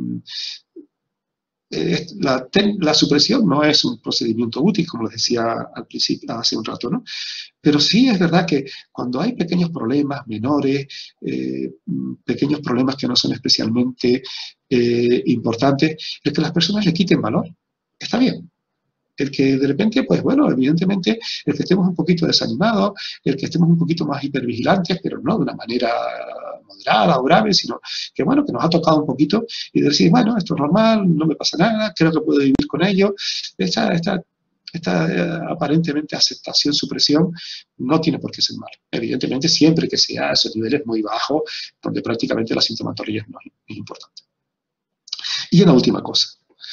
La supresión no es un procedimiento útil, como les decía al principio, hace un rato, ¿no? Pero sí es verdad que cuando hay pequeños problemas menores, pequeños problemas que no son especialmente importantes, el que las personas le quiten valor, está bien. El que de repente, pues bueno, evidentemente, el que estemos un poquito desanimados, el que estemos un poquito más hipervigilantes, pero no de una manera moderada o grave, sino que bueno, que nos ha tocado un poquito y decir, bueno, esto es normal, no me pasa nada, creo que puedo vivir con ello. Esta aparentemente aceptación, supresión, no tiene por qué ser malo. Evidentemente, siempre que sea a esos niveles muy bajos, donde prácticamente la sintomatología no es importante. Y una última cosa.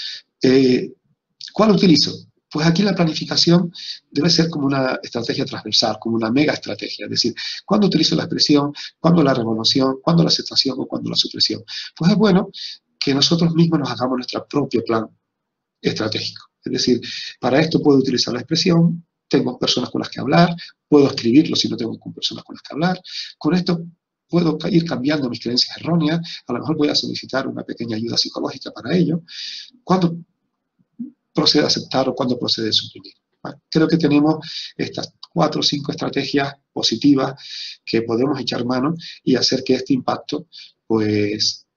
¿Cuál utilizo? Pues aquí la planificación debe ser como una estrategia transversal, como una mega estrategia. Es decir, ¿cuándo utilizo la expresión? ¿Cuándo la revolución? ¿Cuándo la aceptación? ¿O cuándo la supresión? Pues es bueno que nosotros mismos nos hagamos nuestro propio plan estratégico. Es decir, para esto puedo utilizar la expresión, tengo personas con las que hablar, puedo escribirlo si no tengo personas con las que hablar. Con esto puedo ir cambiando mis creencias erróneas, a lo mejor voy a solicitar una pequeña ayuda psicológica para ello. ¿Cuándo procede a aceptar o cuándo procede a suprimir? Bueno, creo que tenemos estas 4 o 5 estrategias positivas que podemos echar mano y hacer que este impacto, pues,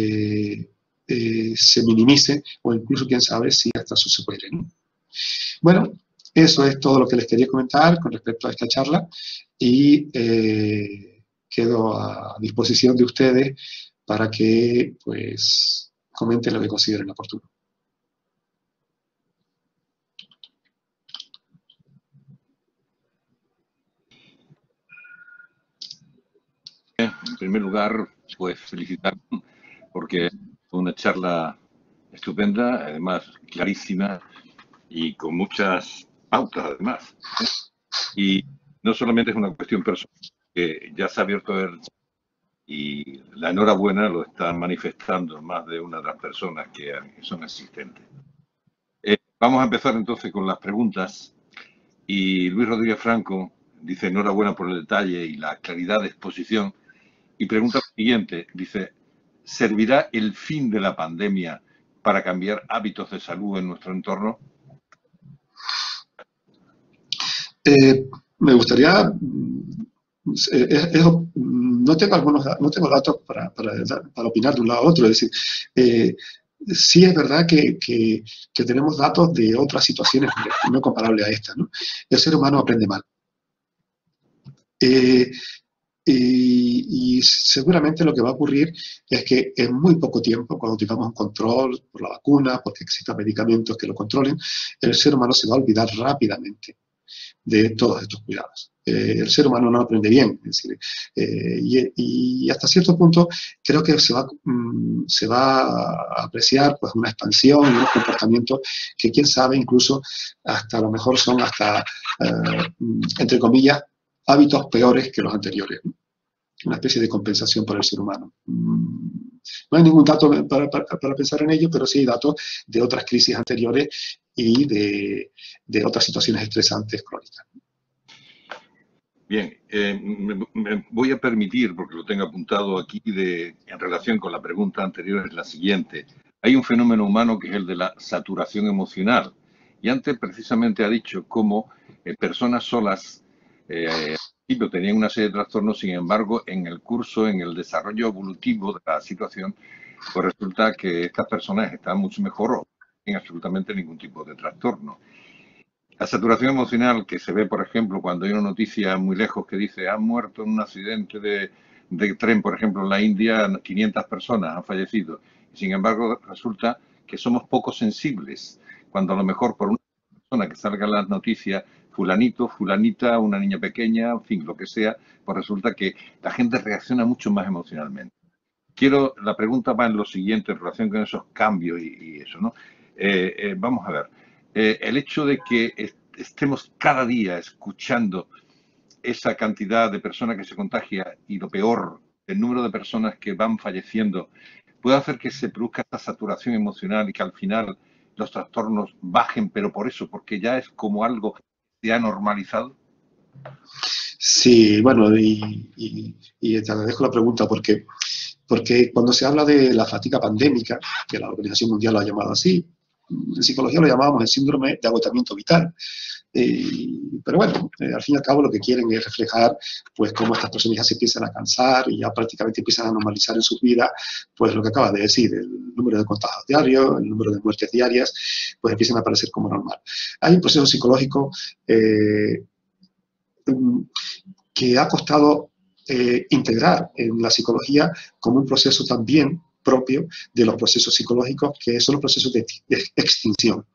se minimice o incluso, quién sabe, si hasta se supere, ¿no? Bueno, eso es todo lo que les quería comentar con respecto a esta charla y quedo a disposición de ustedes para que, pues, comenten lo que consideren oportuno. En primer lugar, pues felicitar porque fue una charla estupenda, además clarísima y con muchas pautas además. Y no solamente es una cuestión personal, que ya se ha abierto y la enhorabuena lo están manifestando más de una de las personas que son asistentes. Vamos a empezar entonces con las preguntas. Y Luis Rodríguez Franco dice enhorabuena por el detalle y la claridad de exposición. Y pregunta lo siguiente, dice, ¿servirá el fin de la pandemia para cambiar hábitos de salud en nuestro entorno? Me gustaría, no tengo datos para opinar de un lado a otro, es decir, sí es verdad que tenemos datos de otras situaciones no comparables a esta, ¿no? El ser humano aprende mal. Y seguramente lo que va a ocurrir es que en muy poco tiempo, cuando tengamos un control por la vacuna, porque existan medicamentos que lo controlen, el ser humano se va a olvidar rápidamente de todos estos cuidados. El ser humano no aprende bien, es decir, y hasta cierto punto creo que se va a apreciar pues una expansión y unos comportamientos que quién sabe incluso hasta a lo mejor son hasta, entre comillas, hábitos peores que los anteriores, ¿no? Una especie de compensación para el ser humano. No hay ningún dato para pensar en ello, pero sí hay datos de otras crisis anteriores y de otras situaciones estresantes crónicas. Bien, me voy a permitir, porque lo tengo apuntado aquí en relación con la pregunta anterior, es la siguiente. Hay un fenómeno humano que es el de la saturación emocional. Y antes precisamente ha dicho cómo personas solas al principio tenían una serie de trastornos, sin embargo, en el curso, en el desarrollo evolutivo de la situación, pues resulta que estas personas están mucho mejor o no tienen absolutamente ningún tipo de trastorno. La saturación emocional que se ve, por ejemplo, cuando hay una noticia muy lejos que dice han muerto en un accidente de tren, por ejemplo, en la India, 500 personas han fallecido. Sin embargo, resulta que somos poco sensibles, cuando a lo mejor por una persona que salga en las noticias, fulanito, fulanita, una niña pequeña, en fin, lo que sea, pues resulta que la gente reacciona mucho más emocionalmente. La pregunta va en lo siguiente, en relación con esos cambios y eso, ¿no? Vamos a ver, el hecho de que estemos cada día escuchando esa cantidad de personas que se contagia y lo peor, el número de personas que van falleciendo, puede hacer que se produzca esta saturación emocional y que al final los trastornos bajen, pero por eso, porque ya es como algo que se ha normalizado. Sí, bueno, y te agradezco la pregunta porque cuando se habla de la fatiga pandémica, que la Organización Mundial lo ha llamado así, en psicología lo llamábamos el síndrome de agotamiento vital. Pero bueno, al fin y al cabo lo que quieren es reflejar pues cómo estas personas ya se empiezan a cansar y ya prácticamente empiezan a normalizar en sus vidas pues lo que acabas de decir, el número de contagios diarios, el número de muertes diarias, pues empiezan a aparecer como normal. Hay un proceso psicológico que ha costado integrar en la psicología como un proceso también propio de los procesos psicológicos, que son los procesos de extinción.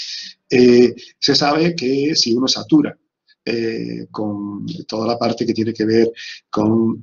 Se sabe que si uno satura con toda la parte que tiene que ver con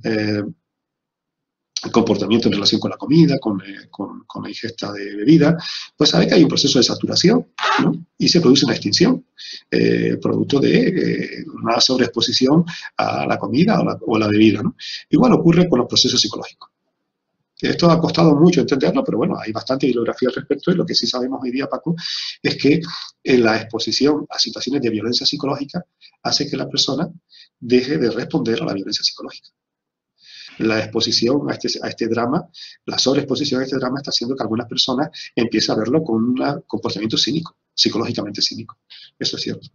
el comportamiento en relación con la comida, con la ingesta de bebida, pues sabe que hay un proceso de saturación, ¿no? Y se produce una extinción, producto de una sobreexposición a la comida o a la bebida, ¿no? Igual ocurre con los procesos psicológicos. Esto ha costado mucho entenderlo, pero bueno, hay bastante bibliografía al respecto y lo que sí sabemos hoy día, Paco, es que la exposición a situaciones de violencia psicológica hace que la persona deje de responder a la violencia psicológica. La exposición a este drama, la sobreexposición a este drama está haciendo que algunas personas empiecen a verlo con un comportamiento cínico, psicológicamente cínico. Eso es cierto.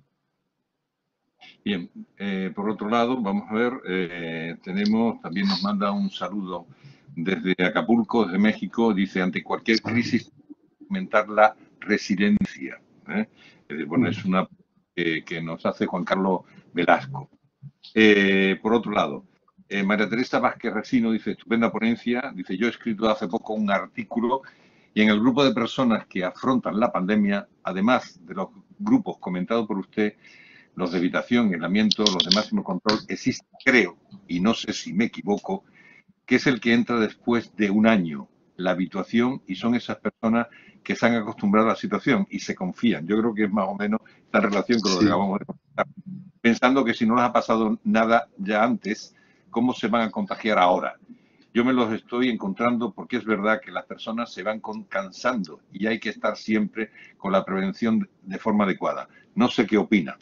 Bien, por otro lado, vamos a ver, también nos manda un saludo desde Acapulco, desde México, dice, ante cualquier crisis, aumentar la resiliencia. Bueno, es una que nos hace Juan Carlos Velasco. Por otro lado, María Teresa Vázquez Resino dice, estupenda ponencia, dice, yo he escrito hace poco un artículo y en el grupo de personas que afrontan la pandemia, además de los grupos comentados por usted, los de evitación, aislamiento, los de máximo control, existe, creo, y no sé si me equivoco, que es el que entra después de un año, la habituación, y son esas personas que se han acostumbrado a la situación y se confían. Yo creo que es más o menos la relación con lo que acabamos de comentar. Pensando que si no les ha pasado nada ya antes, ¿cómo se van a contagiar ahora? Yo me los estoy encontrando porque es verdad que las personas se van cansando y hay que estar siempre con la prevención de forma adecuada. No sé qué opina.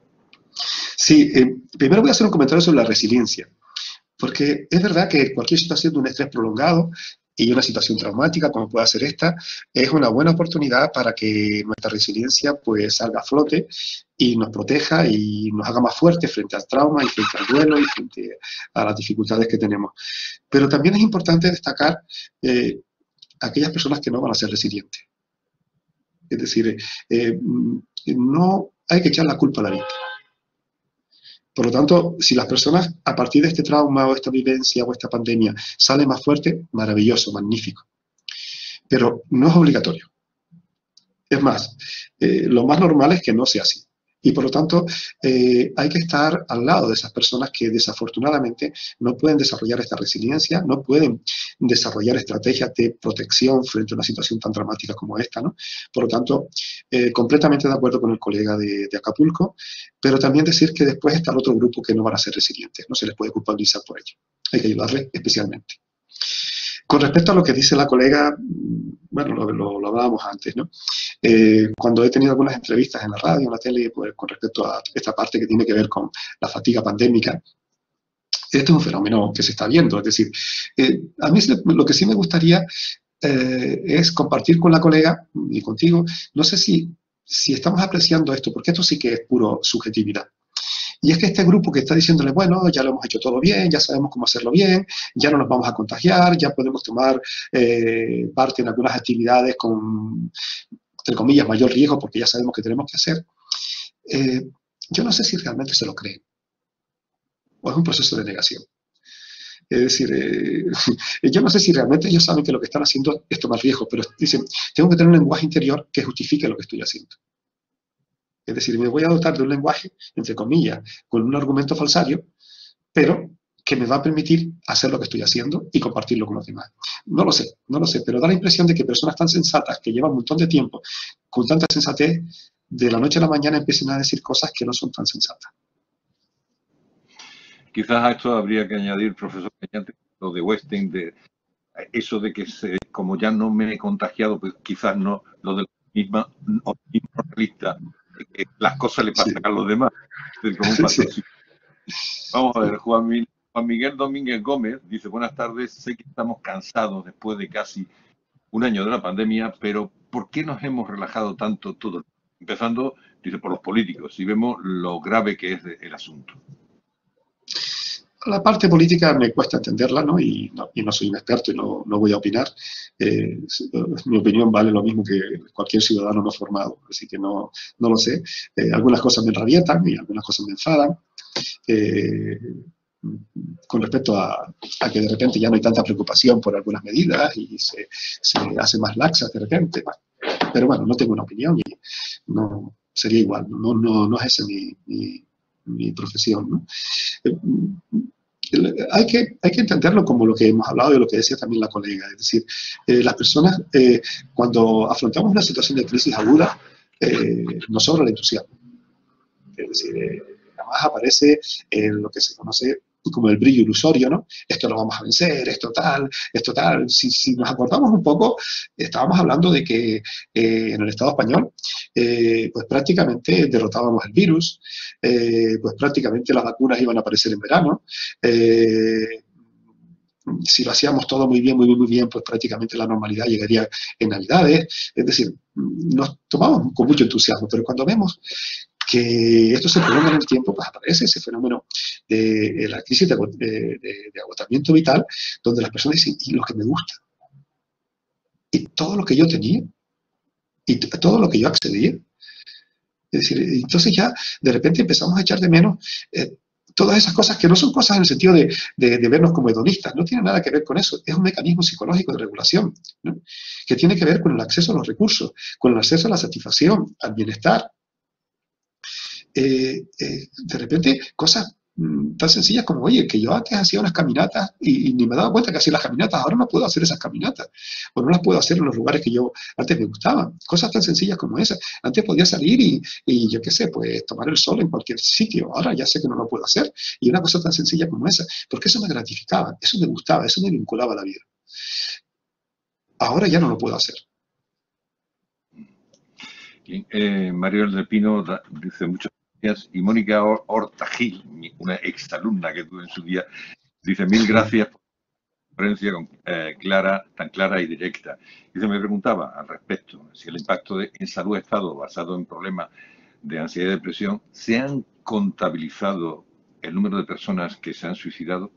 Sí, primero voy a hacer un comentario sobre la resiliencia, porque es verdad que cualquier situación de un estrés prolongado y una situación traumática, como pueda ser esta, es una buena oportunidad para que nuestra resiliencia pues salga a flote y nos proteja y nos haga más fuertes frente al trauma y frente al duelo y frente a las dificultades que tenemos. Pero también es importante destacar aquellas personas que no van a ser resilientes. Es decir, no hay que echar la culpa a la víctima. Por lo tanto, si las personas a partir de este trauma o esta vivencia o esta pandemia salen más fuertes, maravilloso, magnífico. Pero no es obligatorio. Es más, lo más normal es que no sea así. Y por lo tanto, hay que estar al lado de esas personas que desafortunadamente no pueden desarrollar esta resiliencia, no pueden desarrollar estrategias de protección frente a una situación tan dramática como esta, ¿no? Por lo tanto, completamente de acuerdo con el colega de Acapulco, pero también decir que después está el otro grupo que no van a ser resilientes, no se les puede culpabilizar por ello. Hay que ayudarles especialmente. Con respecto a lo que dice la colega, bueno, lo hablábamos antes, ¿no? Cuando he tenido algunas entrevistas en la radio, en la tele, pues, con respecto a esta parte que tiene que ver con la fatiga pandémica, este es un fenómeno que se está viendo. Es decir, a mí lo que sí me gustaría es compartir con la colega y contigo, no sé si estamos apreciando esto, porque esto sí que es puro subjetividad. Y es que este grupo que está diciéndole, bueno, ya lo hemos hecho todo bien, ya sabemos cómo hacerlo bien, ya no nos vamos a contagiar, ya podemos tomar parte en algunas actividades con, entre comillas, mayor riesgo porque ya sabemos qué tenemos que hacer. Yo no sé si realmente se lo creen o es un proceso de negación. Es decir, yo no sé si realmente ellos saben que lo que están haciendo es tomar riesgos, pero dicen, tengo que tener un lenguaje interior que justifique lo que estoy haciendo. Es decir, me voy a dotar de un lenguaje, entre comillas, con un argumento falsario, pero que me va a permitir hacer lo que estoy haciendo y compartirlo con los demás. No lo sé, pero da la impresión de que personas tan sensatas, que llevan un montón de tiempo, con tanta sensatez, de la noche a la mañana empiecen a decir cosas que no son tan sensatas. Quizás a esto habría que añadir, profesor Cañate, lo de Westing, de eso de que como ya no me he contagiado, pues quizás no, lo del mismo realista, de que las cosas le pasan a los demás, como un patrón. Sí. Vamos a ver, Juan Miguel Domínguez Gómez dice, buenas tardes, sé que estamos cansados después de casi un año de la pandemia, pero ¿por qué nos hemos relajado tanto todo? Empezando, dice, por los políticos, y vemos lo grave que es el asunto. La parte política me cuesta entenderla, ¿no? Y no soy un experto y no voy a opinar. Mi opinión vale lo mismo que cualquier ciudadano no formado, así que no lo sé. Algunas cosas me enrabietan y algunas cosas me enfadan. Con respecto a que de repente ya no hay tanta preocupación por algunas medidas y se hace más laxas de repente. Pero bueno, no tengo una opinión y no sería igual. No es esa mi profesión, ¿no? Hay que entenderlo como lo que hemos hablado y lo que decía también la colega. Es decir, las personas, cuando afrontamos una situación de crisis aguda, nos sobra el entusiasmo. Es decir, además aparece lo que se conoce como el brillo ilusorio, ¿no? Esto lo vamos a vencer, esto tal. Si nos acordamos un poco, estábamos hablando de que en el Estado español, pues prácticamente derrotábamos el virus, pues prácticamente las vacunas iban a aparecer en verano, si lo hacíamos todo muy bien, pues prácticamente la normalidad llegaría en Navidades. Es decir, nos tomamos con mucho entusiasmo, pero cuando vemos que esto se prolonga en el tiempo, pues aparece ese fenómeno de la crisis de agotamiento vital, donde las personas dicen, y lo que me gusta, y todo lo que yo tenía, y todo lo que yo accedía. Es decir, entonces ya de repente empezamos a echar de menos todas esas cosas que no son cosas en el sentido de vernos como hedonistas, no tiene nada que ver con eso, es un mecanismo psicológico de regulación, ¿no? Que tiene que ver con el acceso a los recursos, con el acceso a la satisfacción, al bienestar. De repente, cosas tan sencillas como, oye, que yo antes hacía unas caminatas y ni me daba cuenta que hacía las caminatas, ahora no puedo hacer esas caminatas, o no las puedo hacer en los lugares que yo antes me gustaban. Cosas tan sencillas como esas. Antes podía salir y yo qué sé, pues tomar el sol en cualquier sitio, ahora ya sé que no lo puedo hacer. Y una cosa tan sencilla como esa, porque eso me gratificaba, eso me gustaba, eso me vinculaba a la vida. Ahora ya no lo puedo hacer. Mario del Pino dice muchas gracias, y Mónica Horta Gil, una exalumna que tuve en su día, dice 1000 gracias por la conferencia tan clara y directa. Dice, me preguntaba al respecto si el impacto en salud de Estado basado en problemas de ansiedad y depresión, ¿se han contabilizado el número de personas que se han suicidado?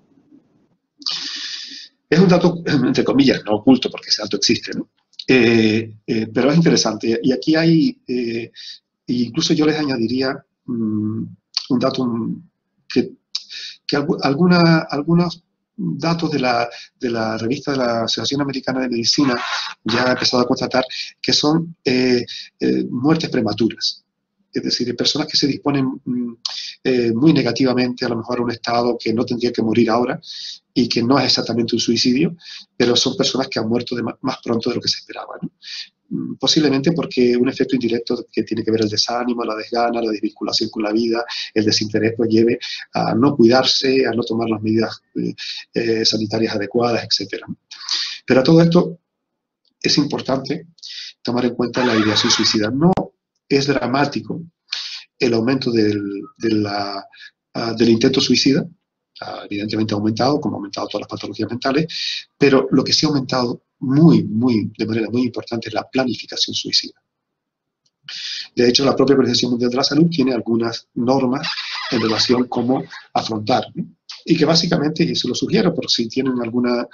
Es un dato, entre comillas, no oculto, porque ese dato existe, ¿no? Pero es interesante. Y aquí hay, incluso yo les añadiría un dato que algunos datos de la revista de la Asociación Americana de Medicina ya ha empezado a constatar que son muertes prematuras. Es decir, personas que se disponen muy negativamente a lo mejor a un estado que no tendría que morir ahora y que no es exactamente un suicidio, pero son personas que han muerto más pronto de lo que se esperaba, ¿no? Posiblemente porque un efecto indirecto que tiene que ver el desánimo, la desgana, la desvinculación con la vida, el desinterés, pues lleve a no cuidarse, a no tomar las medidas sanitarias adecuadas, etc. Pero a todo esto es importante tomar en cuenta la ideación suicida. No es dramático el aumento del intento suicida, evidentemente ha aumentado, como han aumentado todas las patologías mentales, pero lo que sí ha aumentado de manera muy importante es la planificación suicida. De hecho, la propia Organización Mundial de la Salud tiene algunas normas en relación a cómo afrontar, ¿no? Y que básicamente, y se lo sugiero, por si tienen alguna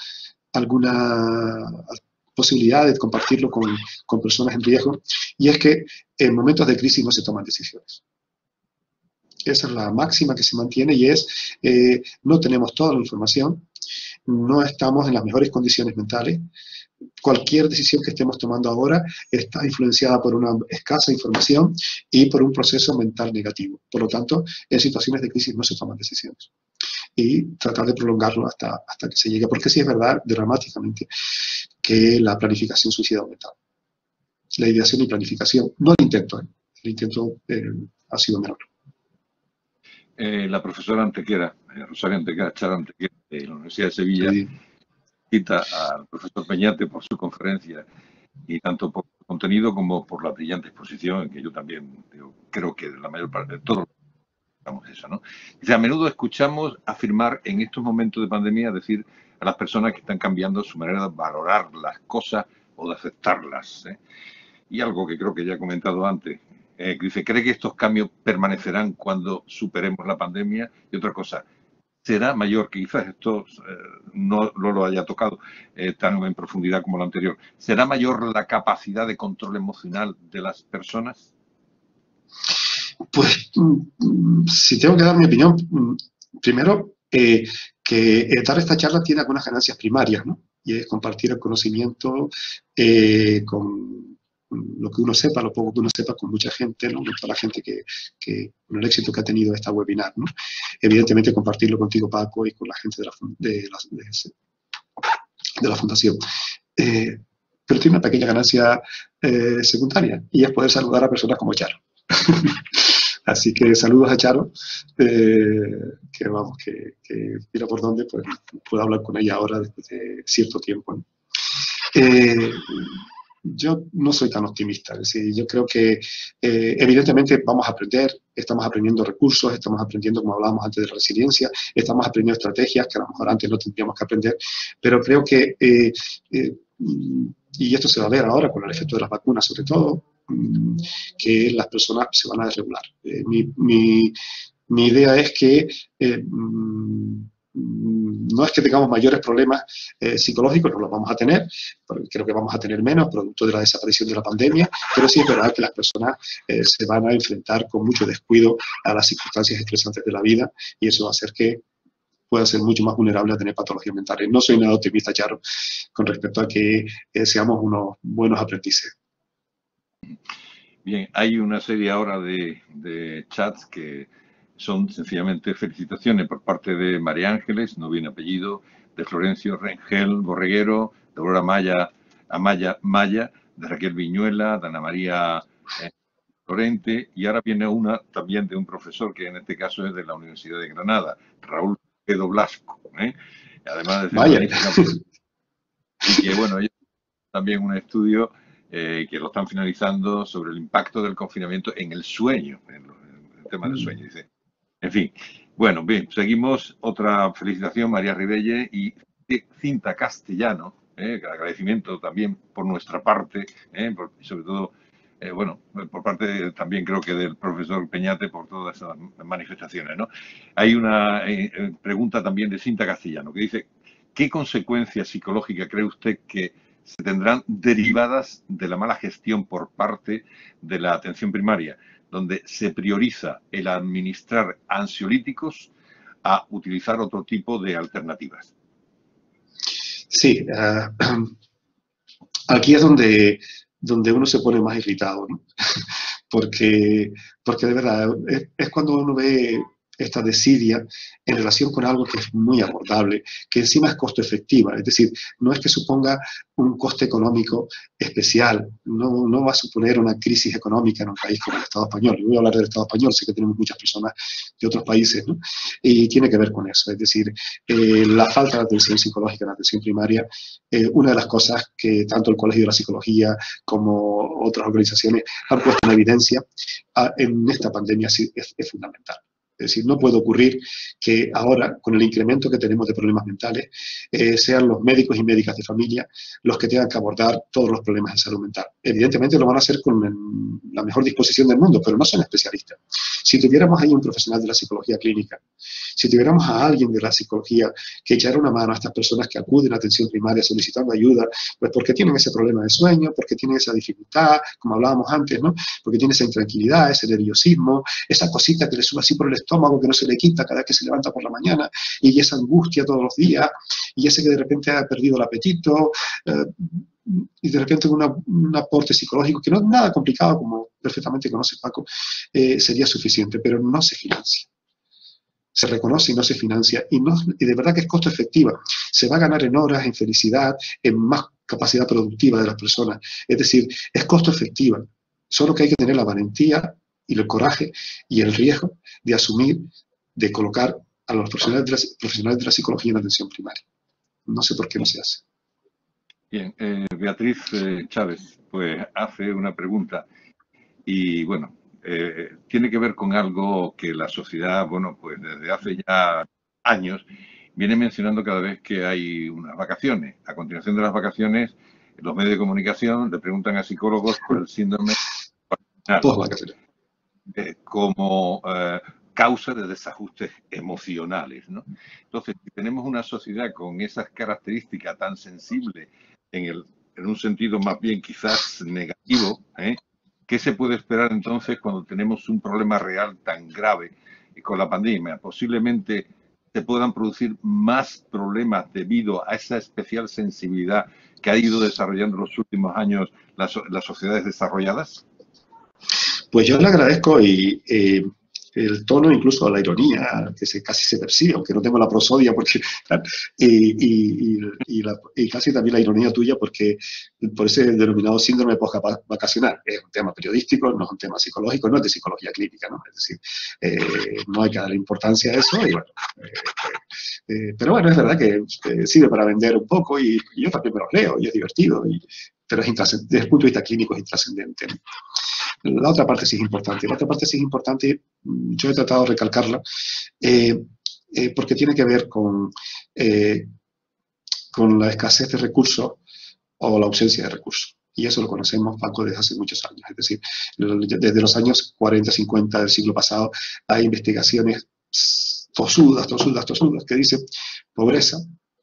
posibilidad de compartirlo con personas en riesgo, y es que en momentos de crisis no se toman decisiones. Esa es la máxima que se mantiene y es, no tenemos toda la información, no estamos en las mejores condiciones mentales. Cualquier decisión que estemos tomando ahora está influenciada por una escasa información y por un proceso mental negativo. Por lo tanto, en situaciones de crisis no se toman decisiones. Y tratar de prolongarlo hasta que se llegue, porque sí es verdad, dramáticamente, que la planificación suicida ha aumentado. La ideación y planificación, no el intento ha sido menor. La profesora Antequera, Rosario Antequera, Chara Antequera, de la Universidad de Sevilla, sí, cita al profesor Peñate por su conferencia, y tanto por su contenido como por la brillante exposición, que yo también creo que de la mayor parte de todos eso, ¿no? Dice, a menudo escuchamos afirmar en estos momentos de pandemia, decir a las personas que están cambiando su manera de valorar las cosas o de aceptarlas, ¿eh? Y algo que creo que ya he comentado antes, dice, ¿cree que estos cambios permanecerán cuando superemos la pandemia? Y otra cosa, ¿será mayor, que quizás esto no lo haya tocado tan en profundidad como lo anterior, ¿será mayor la capacidad de control emocional de las personas? Pues, si tengo que dar mi opinión, primero, que dar esta charla tiene algunas ganancias primarias, ¿no? Y es compartir el conocimiento con lo que uno sepa, lo poco que uno sepa, con mucha gente, ¿no? Con toda la gente con el éxito que ha tenido esta webinar, ¿no? Evidentemente, compartirlo contigo, Paco, y con la gente de la Fundación. Pero tiene una pequeña ganancia secundaria, y es poder saludar a personas como Charo. Así que saludos a Charo, que vamos, que mira por dónde, pues puedo hablar con ella ahora después de cierto tiempo, ¿no? Yo no soy tan optimista, es decir, yo creo que evidentemente vamos a aprender, estamos aprendiendo recursos, estamos aprendiendo, como hablábamos antes, de la resiliencia, estamos aprendiendo estrategias que a lo mejor antes no tendríamos que aprender, pero creo que, y esto se va a ver ahora con el efecto de las vacunas sobre todo, que las personas se van a desregular. Mi idea es que no es que tengamos mayores problemas psicológicos, no los vamos a tener, creo que vamos a tener menos producto de la desaparición de la pandemia, pero sí es verdad que las personas se van a enfrentar con mucho descuido a las circunstancias estresantes de la vida, y eso va a hacer que pueda ser mucho más vulnerable a tener patologías mentales. No soy nada optimista, Charo, con respecto a que seamos unos buenos aprendices. Bien, hay una serie ahora de chats que son sencillamente felicitaciones por parte de María Ángeles, no viene apellido, de Florencio Rengel Borreguero, de Aurora Maya, de Raquel Viñuela, de Ana María Lorente, y ahora viene una también de un profesor que en este caso es de la Universidad de Granada, Raúl Pedro Blasco, ¿eh? Además de y que bueno, ellos también un estudio que lo están finalizando sobre el impacto del confinamiento en el sueño, en el tema del sueño, dice. En fin, bueno, bien, seguimos. Otra felicitación, María Ribelle y Cinta Castellano, agradecimiento también por nuestra parte, sobre todo, bueno, por parte también creo que del profesor Peñate por todas esas manifestaciones, ¿no? Hay una pregunta también de Cinta Castellano que dice, ¿qué consecuencias psicológicas cree usted que se tendrán derivadas de la mala gestión por parte de la atención primaria, donde se prioriza el administrar ansiolíticos a utilizar otro tipo de alternativas? Sí, aquí es donde uno se pone más irritado, ¿no? porque de verdad es cuando uno ve esta desidia en relación con algo que es muy abordable, que encima es costo efectiva, es decir, no es que suponga un coste económico especial, no va a suponer una crisis económica en un país como el Estado español. Yo voy a hablar del Estado español, sé que tenemos muchas personas de otros países, ¿no? Y tiene que ver con eso, es decir, la falta de atención psicológica en la atención primaria, una de las cosas que tanto el Colegio de la Psicología como otras organizaciones han puesto en evidencia en esta pandemia es fundamental. Es decir, no puede ocurrir que ahora, con el incremento que tenemos de problemas mentales, sean los médicos y médicas de familia los que tengan que abordar todos los problemas de salud mental. Evidentemente lo van a hacer con la mejor disposición del mundo, pero no son especialistas. Si tuviéramos ahí un profesional de la psicología clínica, si tuviéramos a alguien de la psicología que echara una mano a estas personas que acuden a atención primaria solicitando ayuda, pues porque tienen ese problema de sueño, porque tienen esa dificultad, como hablábamos antes, ¿no? Porque tienen esa intranquilidad, ese nerviosismo, esa cosita que les sube así por el estómago, estómago que no se le quita cada vez que se levanta por la mañana, y esa angustia todos los días, y ese que de repente ha perdido el apetito, y de repente un aporte psicológico que no es nada complicado, como perfectamente conoce Paco, sería suficiente, pero no se financia. Se reconoce y no se financia, y de verdad que es costo efectiva. Se va a ganar en horas, en felicidad, en más capacidad productiva de las personas. Es decir, es costo efectiva. Solo que hay que tener la valentía y el coraje y el riesgo de asumir, de colocar a los profesionales de la psicología en atención primaria. No sé por qué no se hace. Bien, Beatriz Chávez, pues hace una pregunta y bueno, tiene que ver con algo que la sociedad, bueno, pues desde hace ya años viene mencionando cada vez que hay unas vacaciones. A continuación de las vacaciones, los medios de comunicación le preguntan a psicólogos por el síndrome como causa de desajustes emocionales, ¿no? Entonces, si tenemos una sociedad con esas características tan sensibles en un sentido más bien quizás negativo, ¿qué se puede esperar entonces cuando tenemos un problema real tan grave con la pandemia? Posiblemente se puedan producir más problemas debido a esa especial sensibilidad que ha ido desarrollando en los últimos años las sociedades desarrolladas. Pues yo le agradezco y el tono, incluso la ironía, que casi se percibe, aunque no tengo la prosodia, porque y casi también la ironía tuya, porque por ese denominado síndrome post-vacacional. Es un tema periodístico, no es un tema psicológico, no es de psicología clínica, ¿no? Es decir, no hay que darle importancia a eso, y bueno, pero bueno, es verdad que sirve para vender un poco, y yo también me los leo, y es divertido, pero desde el punto de vista clínico es intrascendente, ¿no? La otra parte sí es importante. La otra parte sí es importante, yo he tratado de recalcarla, porque tiene que ver con la escasez de recursos o la ausencia de recursos. Y eso lo conocemos, Paco, desde hace muchos años. Es decir, desde los años 40, 50 del siglo pasado hay investigaciones tosudas, que dicen pobreza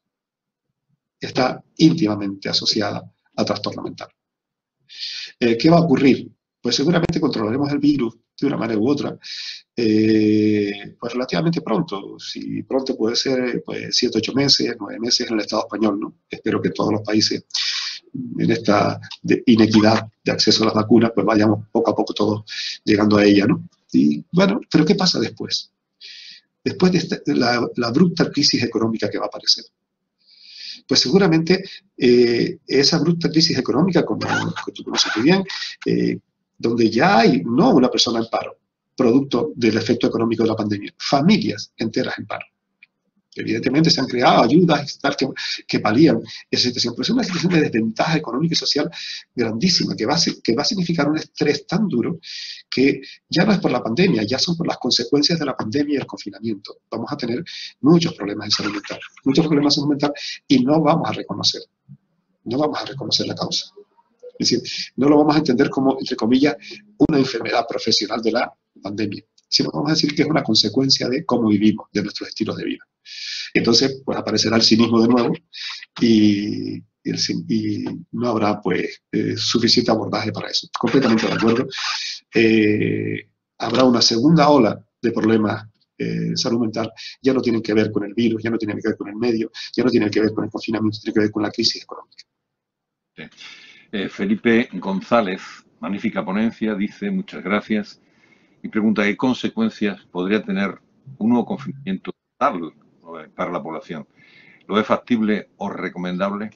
está íntimamente asociada a trastorno mental. ¿Qué va a ocurrir? Pues seguramente controlaremos el virus de una manera u otra, pues relativamente pronto. Si pronto puede ser, pues 7, 8 meses, 9 meses en el Estado español, ¿no? Espero que todos los países en esta inequidad de acceso a las vacunas, pues vayamos poco a poco todos llegando a ella, ¿no? Y bueno, pero ¿qué pasa después? Después de la brutal crisis económica que va a aparecer. Pues seguramente esa brutal crisis económica, como tú conoces muy bien, donde ya hay no una persona en paro, producto del efecto económico de la pandemia, familias enteras en paro. Evidentemente se han creado ayudas que palían esa situación, pero es una situación de desventaja económica y social grandísima, que va a significar un estrés tan duro que ya no es por la pandemia, ya son por las consecuencias de la pandemia y el confinamiento. Vamos a tener muchos problemas de salud mental, y no vamos a reconocer la causa. Es decir, no lo vamos a entender como, entre comillas, una enfermedad profesional de la pandemia, sino vamos a decir que es una consecuencia de cómo vivimos, de nuestros estilos de vida. Entonces, pues aparecerá el cinismo de nuevo y no habrá, pues, suficiente abordaje para eso. Completamente de acuerdo. Habrá una segunda ola de problemas de salud mental. Ya no tienen que ver con el virus, ya no tienen que ver con el medio, ya no tienen que ver con el confinamiento, tienen que ver con la crisis económica. Sí. Felipe González, magnífica ponencia, dice muchas gracias y pregunta qué consecuencias podría tener un nuevo confinamiento total para la población. ¿Lo es factible o recomendable?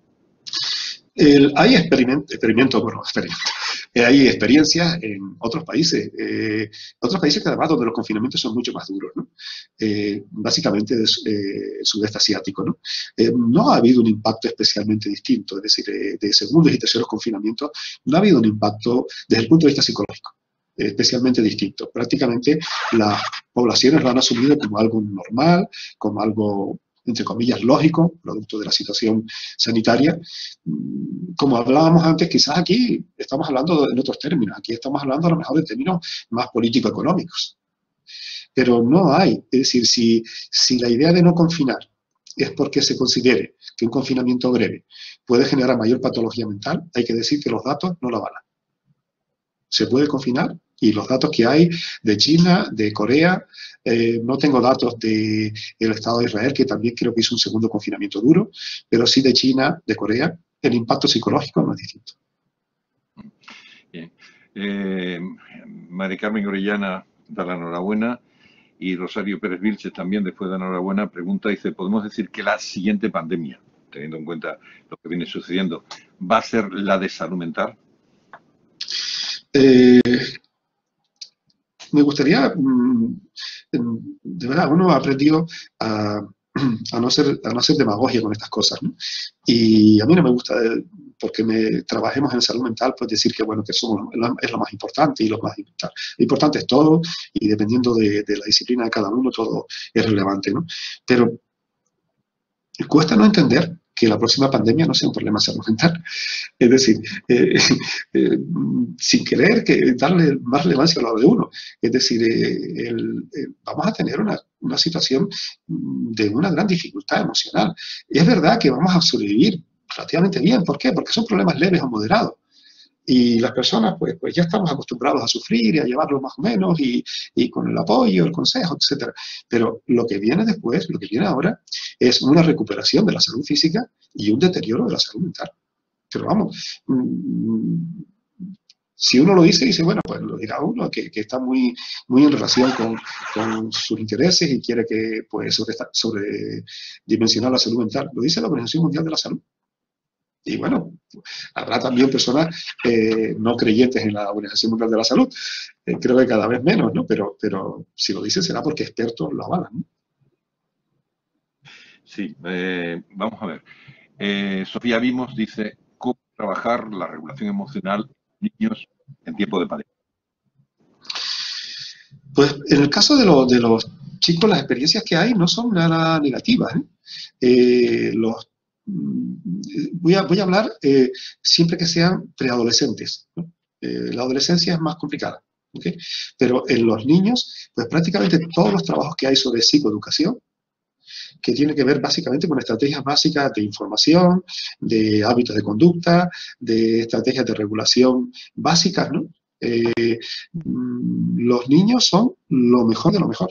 Hay hay experiencias en otros países que además donde los confinamientos son mucho más duros, ¿no? Básicamente del sudeste asiático, ¿no? No ha habido un impacto especialmente distinto, es decir, de segundos y terceros confinamientos no ha habido un impacto desde el punto de vista psicológico especialmente distinto. Prácticamente las poblaciones lo han asumido como algo normal, como algo, entre comillas, lógico, producto de la situación sanitaria. Como hablábamos antes, quizás aquí estamos hablando en otros términos, aquí estamos hablando a lo mejor de términos más político-económicos. Pero no hay, es decir, si la idea de no confinar es porque se considere que un confinamiento breve puede generar mayor patología mental, hay que decir que los datos no lo avalan. Se puede confinar Y los datos que hay de China, de Corea, no tengo datos del Estado de Israel, que también creo que hizo un segundo confinamiento duro, pero sí de China, de Corea, el impacto psicológico no es distinto. Bien. Mari Carmen Orellana da la enhorabuena y Rosario Pérez Vilches también, después de la enhorabuena, pregunta, dice, ¿podemos decir que la siguiente pandemia, teniendo en cuenta lo que viene sucediendo, va a ser la de salud mental? Me gustaría, de verdad, uno ha aprendido a no ser demagogia con estas cosas, ¿no? Y a mí no me gusta, porque trabajemos en salud mental, pues decir que, bueno, que es lo más importante y lo más importante. Lo importante es todo, y dependiendo de la disciplina de cada uno, todo es relevante, ¿no? Pero cuesta no entender que la próxima pandemia no sea un problema de salud mental. Es decir, sin querer darle más relevancia a lo de uno. Es decir, vamos a tener una situación de una gran dificultad emocional. Y es verdad que vamos a sobrevivir relativamente bien. ¿Por qué? Porque son problemas leves o moderados. Y las personas, pues ya estamos acostumbrados a sufrir y a llevarlo más o menos, y con el apoyo, el consejo, etc. Pero lo que viene después, lo que viene ahora, es una recuperación de la salud física y un deterioro de la salud mental. Pero vamos, si uno lo dice, bueno, pues lo dirá uno que está muy en relación con sus intereses y quiere que, pues, sobredimensionar la salud mental. Lo dice la Organización Mundial de la Salud. Y bueno, habrá también personas no creyentes en la Organización Mundial de la Salud. Creo que cada vez menos, ¿no? Pero si lo dicen será porque expertos lo avalan, ¿no? Sí, vamos a ver. Sofía Vimos dice, ¿cómo trabajar la regulación emocional en niños en tiempo de pandemia? Pues en el caso de los chicos, las experiencias que hay no son nada negativas, ¿eh? Voy a hablar siempre que sean preadolescentes, ¿no? La adolescencia es más complicada, ¿okay? Pero en los niños, pues prácticamente todos los trabajos que hay sobre psicoeducación, que tiene que ver básicamente con estrategias básicas de información, de hábitos de conducta, de estrategias de regulación básicas, ¿no? Los niños son lo mejor de lo mejor.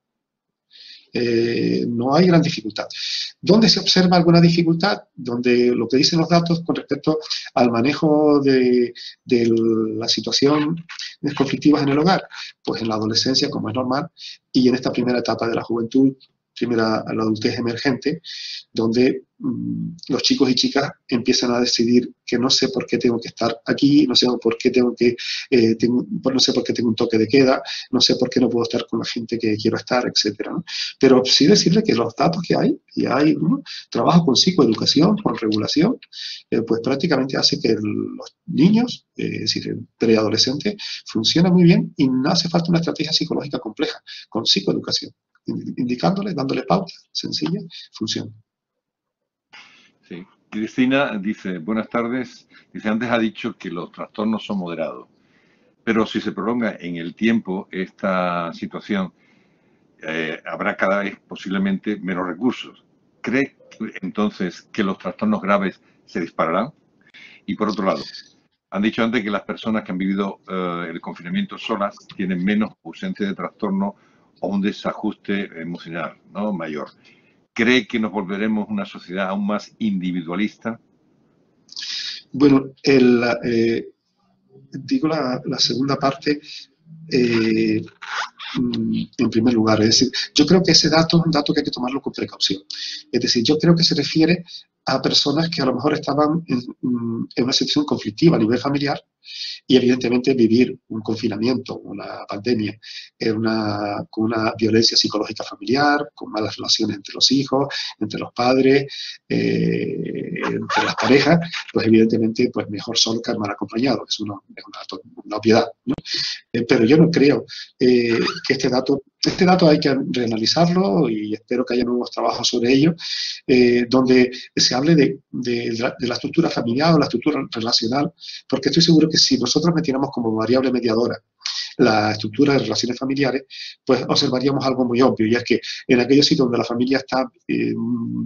No hay gran dificultad. ¿Dónde se observa alguna dificultad? Donde lo que dicen los datos con respecto al manejo de la situación conflictivas en el hogar, pues en la adolescencia, como es normal, y en esta primera etapa de la juventud, la adultez emergente, donde los chicos y chicas empiezan a decidir que no sé por qué tengo que estar aquí, no sé por qué no sé por qué tengo un toque de queda, no sé por qué no puedo estar con la gente que quiero estar, etcétera, ¿no? Pero sí decirle que los datos que hay, y hay trabajo con psicoeducación, con regulación, pues prácticamente hace que los niños, es decir, el preadolescente, funciona muy bien y no hace falta una estrategia psicológica compleja, con psicoeducación. Indicándole, dándole pautas sencillas, funciona. Sí. Cristina dice, buenas tardes, dice, antes ha dicho que los trastornos son moderados, pero si se prolonga en el tiempo esta situación, habrá cada vez posiblemente menos recursos. ¿Cree entonces que los trastornos graves se dispararán? Y por otro lado, han dicho antes que las personas que han vivido el confinamiento solas tienen menos ausencia de trastorno o un desajuste emocional, ¿no?, mayor. ¿Cree que nos volveremos una sociedad aún más individualista? Bueno, digo la segunda parte en primer lugar. Es decir, yo creo que ese dato es un dato que hay que tomarlo con precaución. Es decir, yo creo que se refiere a personas que a lo mejor estaban en una situación conflictiva a nivel familiar, y evidentemente vivir un confinamiento, una pandemia, con una violencia psicológica familiar, con malas relaciones entre los hijos, entre los padres, entre las parejas, pues evidentemente pues mejor solo que mal acompañado. Es una obviedad, ¿no? Pero yo no creo que este dato hay que reanalizarlo, y espero que haya nuevos trabajos sobre ello, donde se hable de la estructura familiar o la estructura relacional, porque estoy seguro que si nosotros metiéramos como variable mediadora la estructura de relaciones familiares, pues observaríamos algo muy obvio, y es que en aquellos sitios donde la familia está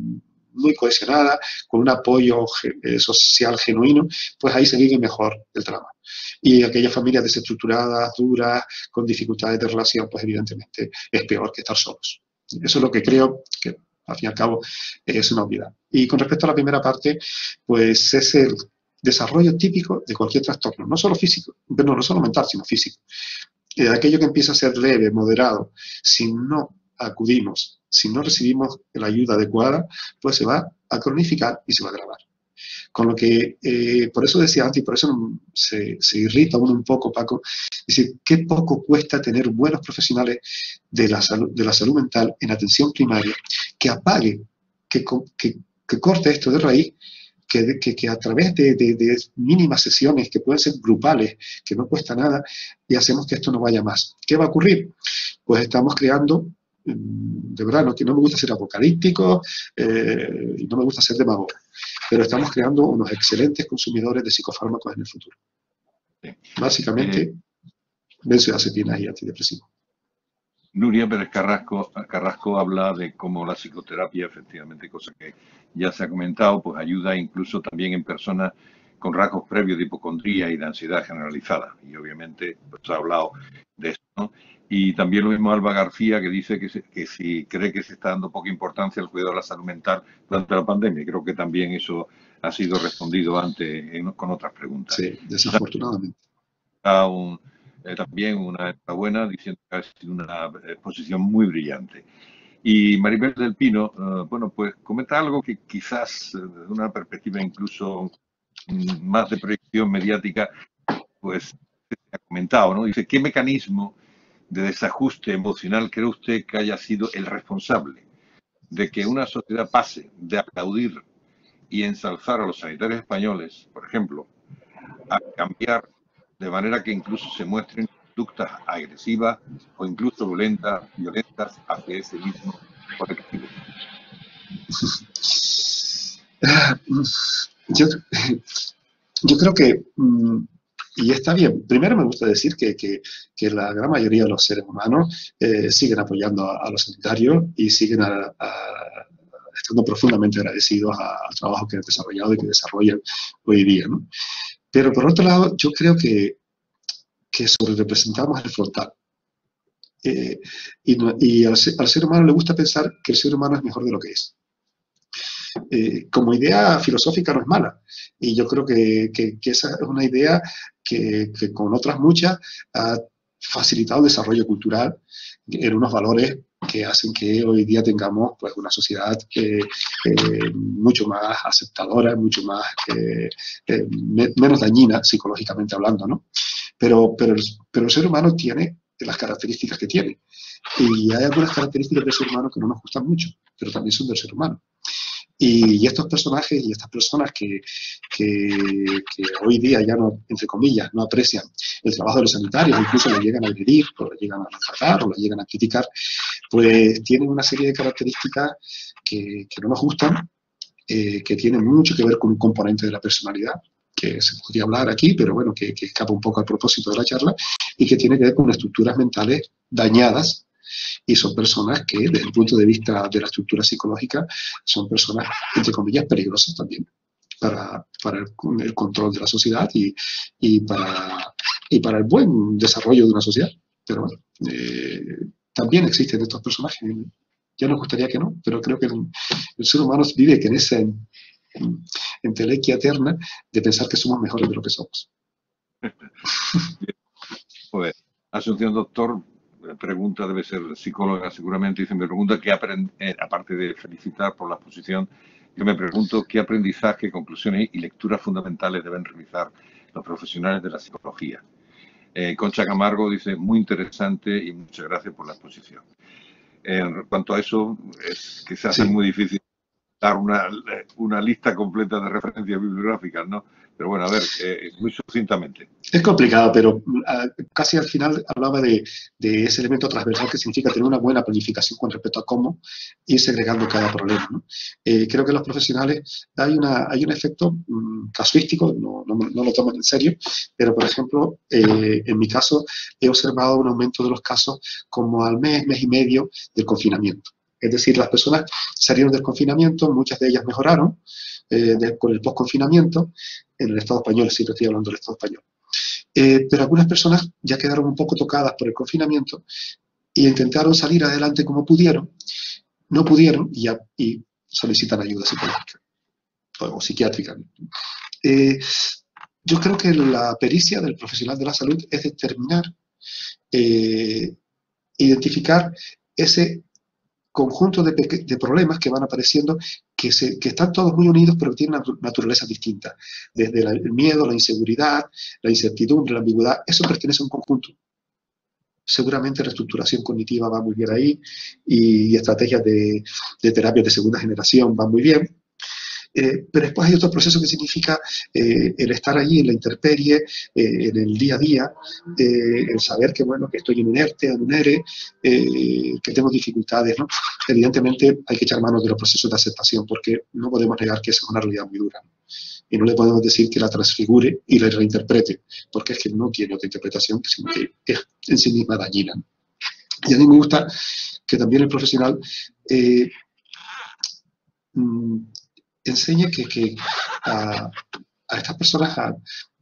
muy cohesionada, con un apoyo social genuino, pues ahí se vive mejor el trauma. Y aquellas familias desestructuradas, duras, con dificultades de relación, pues evidentemente es peor que estar solos. Eso es lo que creo que, al fin y al cabo, es una obviedad. Y con respecto a la primera parte, pues es el desarrollo típico de cualquier trastorno, no solo físico, no solo mental, sino físico. Aquello que empieza a ser leve, moderado, si no acudimos, si no recibimos la ayuda adecuada, pues se va a cronificar y se va a agravar. Con lo que, por eso decía antes, y por eso se irrita uno un poco, Paco, es decir, qué poco cuesta tener buenos profesionales de la salud mental en atención primaria, que apague, que corte esto de raíz, que a través de mínimas sesiones, que pueden ser grupales, que no cuesta nada, y hacemos que esto no vaya más. ¿Qué va a ocurrir? Pues estamos creando, de verdad, no me gusta ser apocalíptico y no me gusta ser demagogo, pero estamos creando unos excelentes consumidores de psicofármacos en el futuro. Básicamente, benzodiazepinas y antidepresivos. Nuria Pérez Carrasco habla de cómo la psicoterapia, efectivamente, cosa que ya se ha comentado, pues ayuda incluso también en personas con rasgos previos de hipocondría y de ansiedad generalizada. Y obviamente pues, ha hablado de eso, ¿no? Y también lo mismo Alba García, que dice que si cree que se está dando poca importancia al cuidado de la salud mental durante la pandemia. Creo que también eso ha sido respondido antes con otras preguntas. Sí, desafortunadamente. También una enhorabuena diciendo que ha sido una exposición muy brillante. Y Maribel del Pino, bueno, pues comenta algo que quizás desde una perspectiva incluso más de proyección mediática, pues se ha comentado, ¿no? Dice, ¿qué mecanismo de desajuste emocional cree usted que haya sido el responsable de que una sociedad pase de aplaudir y ensalzar a los sanitarios españoles, por ejemplo, a cambiar de manera que incluso se muestren conductas agresivas o incluso violentas hacia ese mismo colectivo? Yo creo que, y está bien, primero me gusta decir que la gran mayoría de los seres humanos siguen apoyando a los sanitarios y siguen estando profundamente agradecidos al trabajo que han desarrollado y que desarrollan hoy día, ¿no? Pero por otro lado, yo creo que sobrerepresentamos el frontal. Y al ser humano le gusta pensar que el ser humano es mejor de lo que es. Como idea filosófica no es mala. Y yo creo que esa es una idea que con otras muchas ha facilitado el desarrollo cultural en unos valores que hacen que hoy día tengamos pues, una sociedad mucho más aceptadora, mucho más menos dañina psicológicamente hablando, ¿no? Pero el ser humano tiene las características que tiene. Y hay algunas características del ser humano que no nos gustan mucho, pero también son del ser humano. Y estos personajes y estas personas que hoy día ya no, entre comillas, no aprecian el trabajo de los sanitarios, incluso lo llegan a agredir, o lo llegan a maltratar, o lo llegan a criticar, pues tienen una serie de características que no nos gustan, que tienen mucho que ver con un componente de la personalidad, que se podría hablar aquí, pero bueno, que escapa un poco al propósito de la charla, y que tiene que ver con estructuras mentales dañadas. Y son personas que, desde el punto de vista de la estructura psicológica, son personas, entre comillas, peligrosas también para el control de la sociedad y para el buen desarrollo de una sociedad. Pero bueno, también existen estos personajes. Ya nos gustaría que no, pero creo que el ser humano vive en esa entelequia eterna de pensar que somos mejores de lo que somos. Pues, Asunción, doctor, pregunta, debe ser psicóloga seguramente, dice, me pregunta qué aparte de felicitar por la exposición, yo me pregunto qué aprendizaje, conclusiones y lecturas fundamentales deben realizar los profesionales de la psicología. Concha Camargo dice, muy interesante y muchas gracias por la exposición. En cuanto a eso, es que se hace muy difícil dar una lista completa de referencias bibliográficas, ¿no? Pero bueno, a ver, muy sucintamente. Es complicado, pero casi al final hablaba de ese elemento transversal que significa tener una buena planificación con respecto a cómo ir segregando cada problema, ¿no? Creo que los profesionales hay un efecto casuístico, no lo toman en serio, pero por ejemplo, en mi caso he observado un aumento de los casos como al mes y medio del confinamiento. Es decir, las personas salieron del confinamiento, muchas de ellas mejoraron con el post-confinamiento, en el Estado español, sí, estoy hablando del Estado español. Pero algunas personas ya quedaron un poco tocadas por el confinamiento y intentaron salir adelante como pudieron, no pudieron y solicitan ayuda psicológica o psiquiátrica. Yo creo que la pericia del profesional de la salud es determinar, identificar ese conjunto de problemas que van apareciendo, que están todos muy unidos, pero que tienen una naturaleza distinta. Desde el miedo, la inseguridad, la incertidumbre, la ambigüedad, eso pertenece a un conjunto. Seguramente la estructuración cognitiva va muy bien ahí y estrategias de terapias de segunda generación van muy bien. Pero después hay otro proceso que significa el estar allí en la intemperie, en el día a día, el saber que, bueno, que estoy en un ERTE, en un ERE, que tengo dificultades, ¿no? Evidentemente hay que echar mano de los procesos de aceptación porque no podemos negar que esa es una realidad muy dura, ¿no? Y no le podemos decir que la transfigure y la reinterprete, porque es que no tiene otra interpretación, sino que es en sí misma dañina, ¿no? Y a mí me gusta que también el profesional enseñe a estas personas a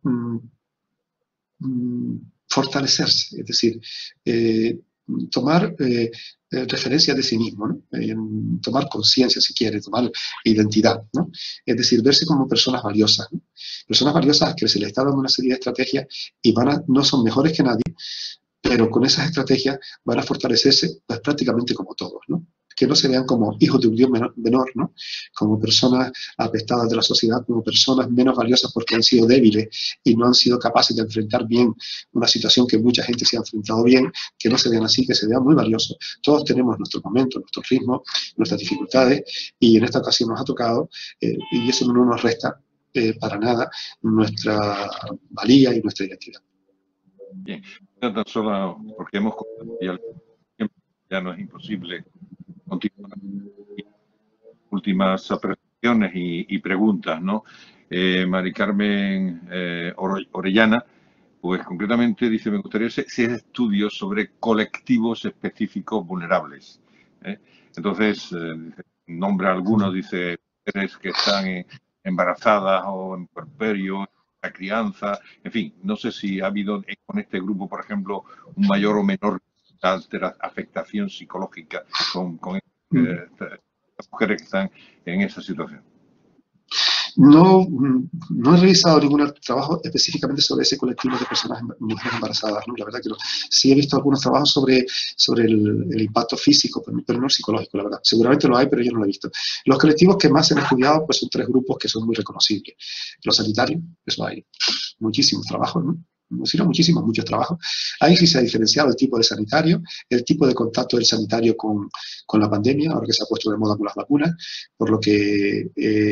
fortalecerse, es decir, tomar referencia de sí mismo, ¿no? Tomar conciencia, si quiere, tomar identidad, ¿no? Es decir, verse como personas valiosas, ¿no? Personas valiosas que se les está dando una serie de estrategias y no son mejores que nadie, pero con esas estrategias van a fortalecerse pues, prácticamente como todos, ¿no? Que no se vean como hijos de un Dios menor, ¿no? Como personas apestadas de la sociedad, como personas menos valiosas porque han sido débiles y no han sido capaces de enfrentar bien una situación que mucha gente se ha enfrentado bien, que no se vean así, que se vean muy valiosos. Todos tenemos nuestros momentos, nuestros ritmos, nuestras dificultades, y en esta ocasión nos ha tocado, y eso no nos resta para nada nuestra valía y nuestra identidad. Bien, no tan solo porque hemos ya no es imposible continuar. Últimas apreciaciones y preguntas, ¿no? Mari Carmen Orellana, pues concretamente dice, me gustaría si es estudios sobre colectivos específicos vulnerables. Entonces, nombra algunos, dice, mujeres que están embarazadas o en puerperio, la crianza, en fin, no sé si ha habido con este grupo, por ejemplo, un mayor o menor afectación psicológica con las mujeres que están en esa situación. No he realizado ningún trabajo específicamente sobre ese colectivo de personas, mujeres embarazadas, ¿no? La verdad que no. Sí he visto algunos trabajos sobre el impacto físico, pero no psicológico, la verdad. Seguramente lo hay, pero yo no lo he visto. Los colectivos que más se han estudiado pues, son 3 grupos que son muy reconocibles. Los sanitarios, eso hay muchísimos trabajos, ¿no? Muchos trabajos. Ahí sí se ha diferenciado el tipo de sanitario, el tipo de contacto del sanitario con la pandemia, ahora que se ha puesto de moda con las vacunas, por lo que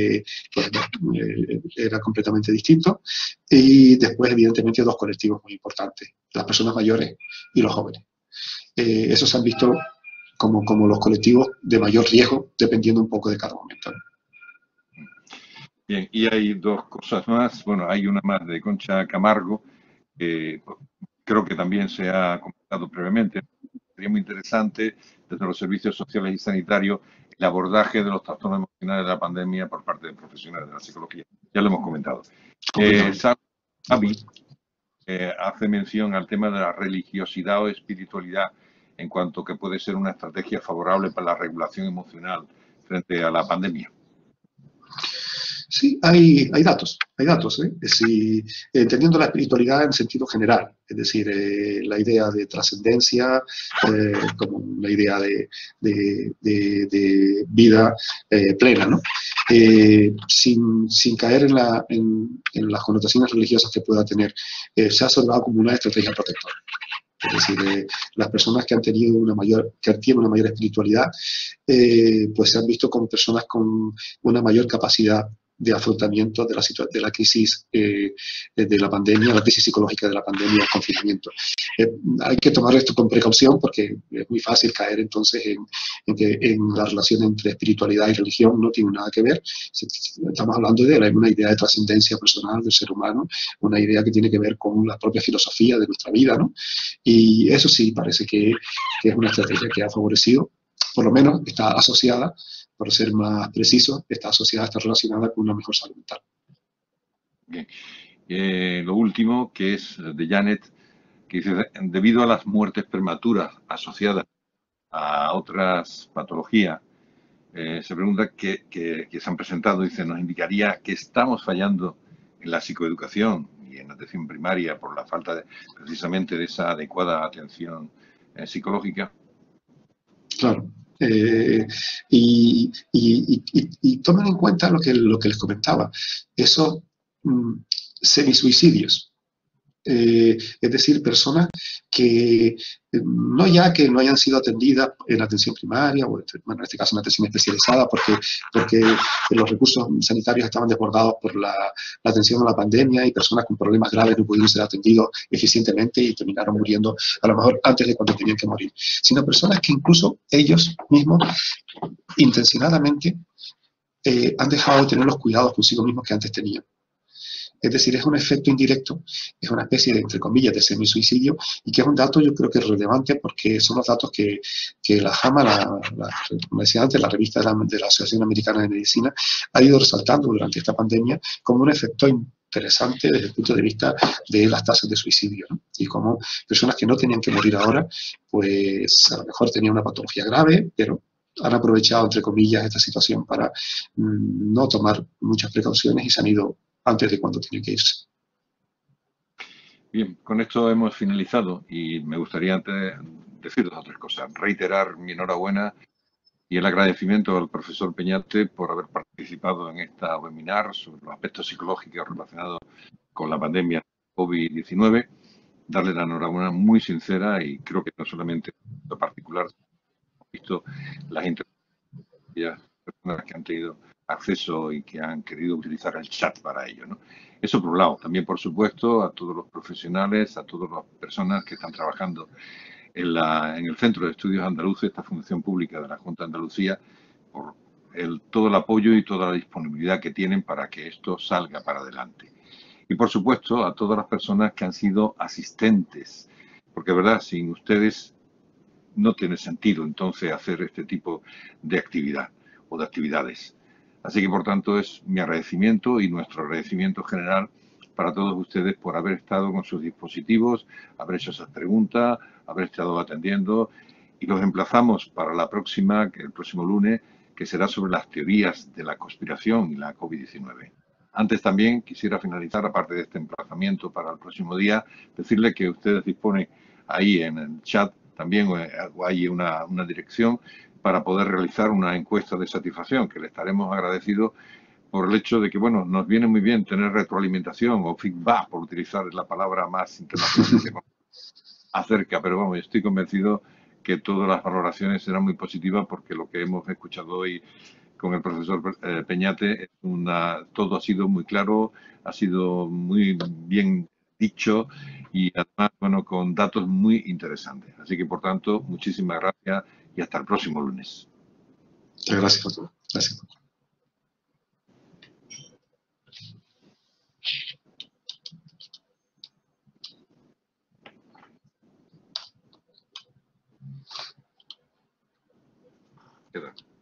era completamente distinto. Y después, evidentemente, 2 colectivos muy importantes, las personas mayores y los jóvenes. Esos se han visto como los colectivos de mayor riesgo, dependiendo un poco de cada momento, ¿no? Bien, y hay 2 cosas más. Bueno, hay una más de Concha Camargo, creo que también se ha comentado previamente. Sería muy interesante desde los servicios sociales y sanitarios el abordaje de los trastornos emocionales de la pandemia por parte de profesionales de la psicología. Ya lo hemos comentado. Xavi hace mención al tema de la religiosidad o espiritualidad en cuanto que puede ser una estrategia favorable para la regulación emocional frente a la pandemia. Sí, hay datos, entendiendo la espiritualidad en sentido general, es decir, la idea de trascendencia, como la idea de vida plena, ¿no? Sin caer en las connotaciones religiosas que pueda tener, se ha observado como una estrategia protectora. Es decir, las personas que tienen una mayor espiritualidad, pues se han visto como personas con una mayor capacidad de afrontamiento de la crisis de la pandemia, la crisis psicológica de la pandemia, el confinamiento. Hay que tomar esto con precaución porque es muy fácil caer entonces en la relación entre espiritualidad y religión, no tiene nada que ver. Estamos hablando de una idea de trascendencia personal del ser humano, una idea que tiene que ver con la propia filosofía de nuestra vida, ¿no? Y eso sí parece que es una estrategia que ha favorecido por lo menos está asociada, por ser más preciso, está asociada, está relacionada con una mejor salud mental. Bien. Lo último, que es de Janet, que dice, debido a las muertes prematuras asociadas a otras patologías, se pregunta que se han presentado, dice, nos indicaría que estamos fallando en la psicoeducación y en la atención primaria por la falta precisamente de esa adecuada atención psicológica. Claro. Y tomen en cuenta lo que les comentaba, esos semisuicidios. Es decir, personas que no ya que no hayan sido atendidas en atención primaria, o bueno, en este caso en atención especializada, porque los recursos sanitarios estaban desbordados por la atención a la pandemia y personas con problemas graves no pudieron ser atendidos eficientemente y terminaron muriendo a lo mejor antes de cuando tenían que morir, sino personas que incluso ellos mismos intencionadamente han dejado de tener los cuidados consigo mismos que antes tenían. Es decir, es un efecto indirecto, es una especie de, entre comillas, de semisuicidio, y que es un dato yo creo que es relevante porque son los datos que la JAMA, como decía antes, la revista de la Asociación Americana de Medicina, ha ido resaltando durante esta pandemia como un efecto interesante desde el punto de vista de las tasas de suicidio, ¿no? Y como personas que no tenían que morir ahora, pues a lo mejor tenían una patología grave, pero han aprovechado, entre comillas, esta situación para no tomar muchas precauciones y se han ido antes de cuando tiene que irse. Bien, con esto hemos finalizado y me gustaría antes decir dos o tres cosas. Reiterar mi enhorabuena y el agradecimiento al profesor Peñate por haber participado en esta webinar sobre los aspectos psicológicos relacionados con la pandemia COVID-19. Darle la enhorabuena muy sincera y creo que no solamente en lo particular, hemos visto las intervenciones de personas que han tenido acceso y que han querido utilizar el chat para ello, ¿no? Eso por un lado. También, por supuesto, a todos los profesionales, a todas las personas que están trabajando en el Centro de Estudios Andaluces, esta fundación pública de la Junta de Andalucía, por todo el apoyo y toda la disponibilidad que tienen para que esto salga para adelante. Y, por supuesto, a todas las personas que han sido asistentes, porque, verdad, sin ustedes no tiene sentido entonces hacer este tipo de actividad o de actividades. Así que, por tanto, es mi agradecimiento y nuestro agradecimiento general para todos ustedes por haber estado con sus dispositivos, haber hecho esas preguntas, haber estado atendiendo, y los emplazamos para la próxima, el próximo lunes, que será sobre las teorías de la conspiración y la COVID-19. Antes también quisiera finalizar, aparte de este emplazamiento para el próximo día, decirle que ustedes disponen ahí en el chat también hay una dirección para poder realizar una encuesta de satisfacción, que le estaremos agradecidos por el hecho de que, bueno, nos viene muy bien tener retroalimentación o feedback, por utilizar la palabra más internacional acerca, pero vamos, estoy convencido que todas las valoraciones serán muy positivas porque lo que hemos escuchado hoy con el profesor Peñate, todo ha sido muy claro, ha sido muy bien dicho y además, bueno, con datos muy interesantes. Así que, por tanto, muchísimas gracias y hasta el próximo lunes. Muchas gracias a todos. Gracias. Queda.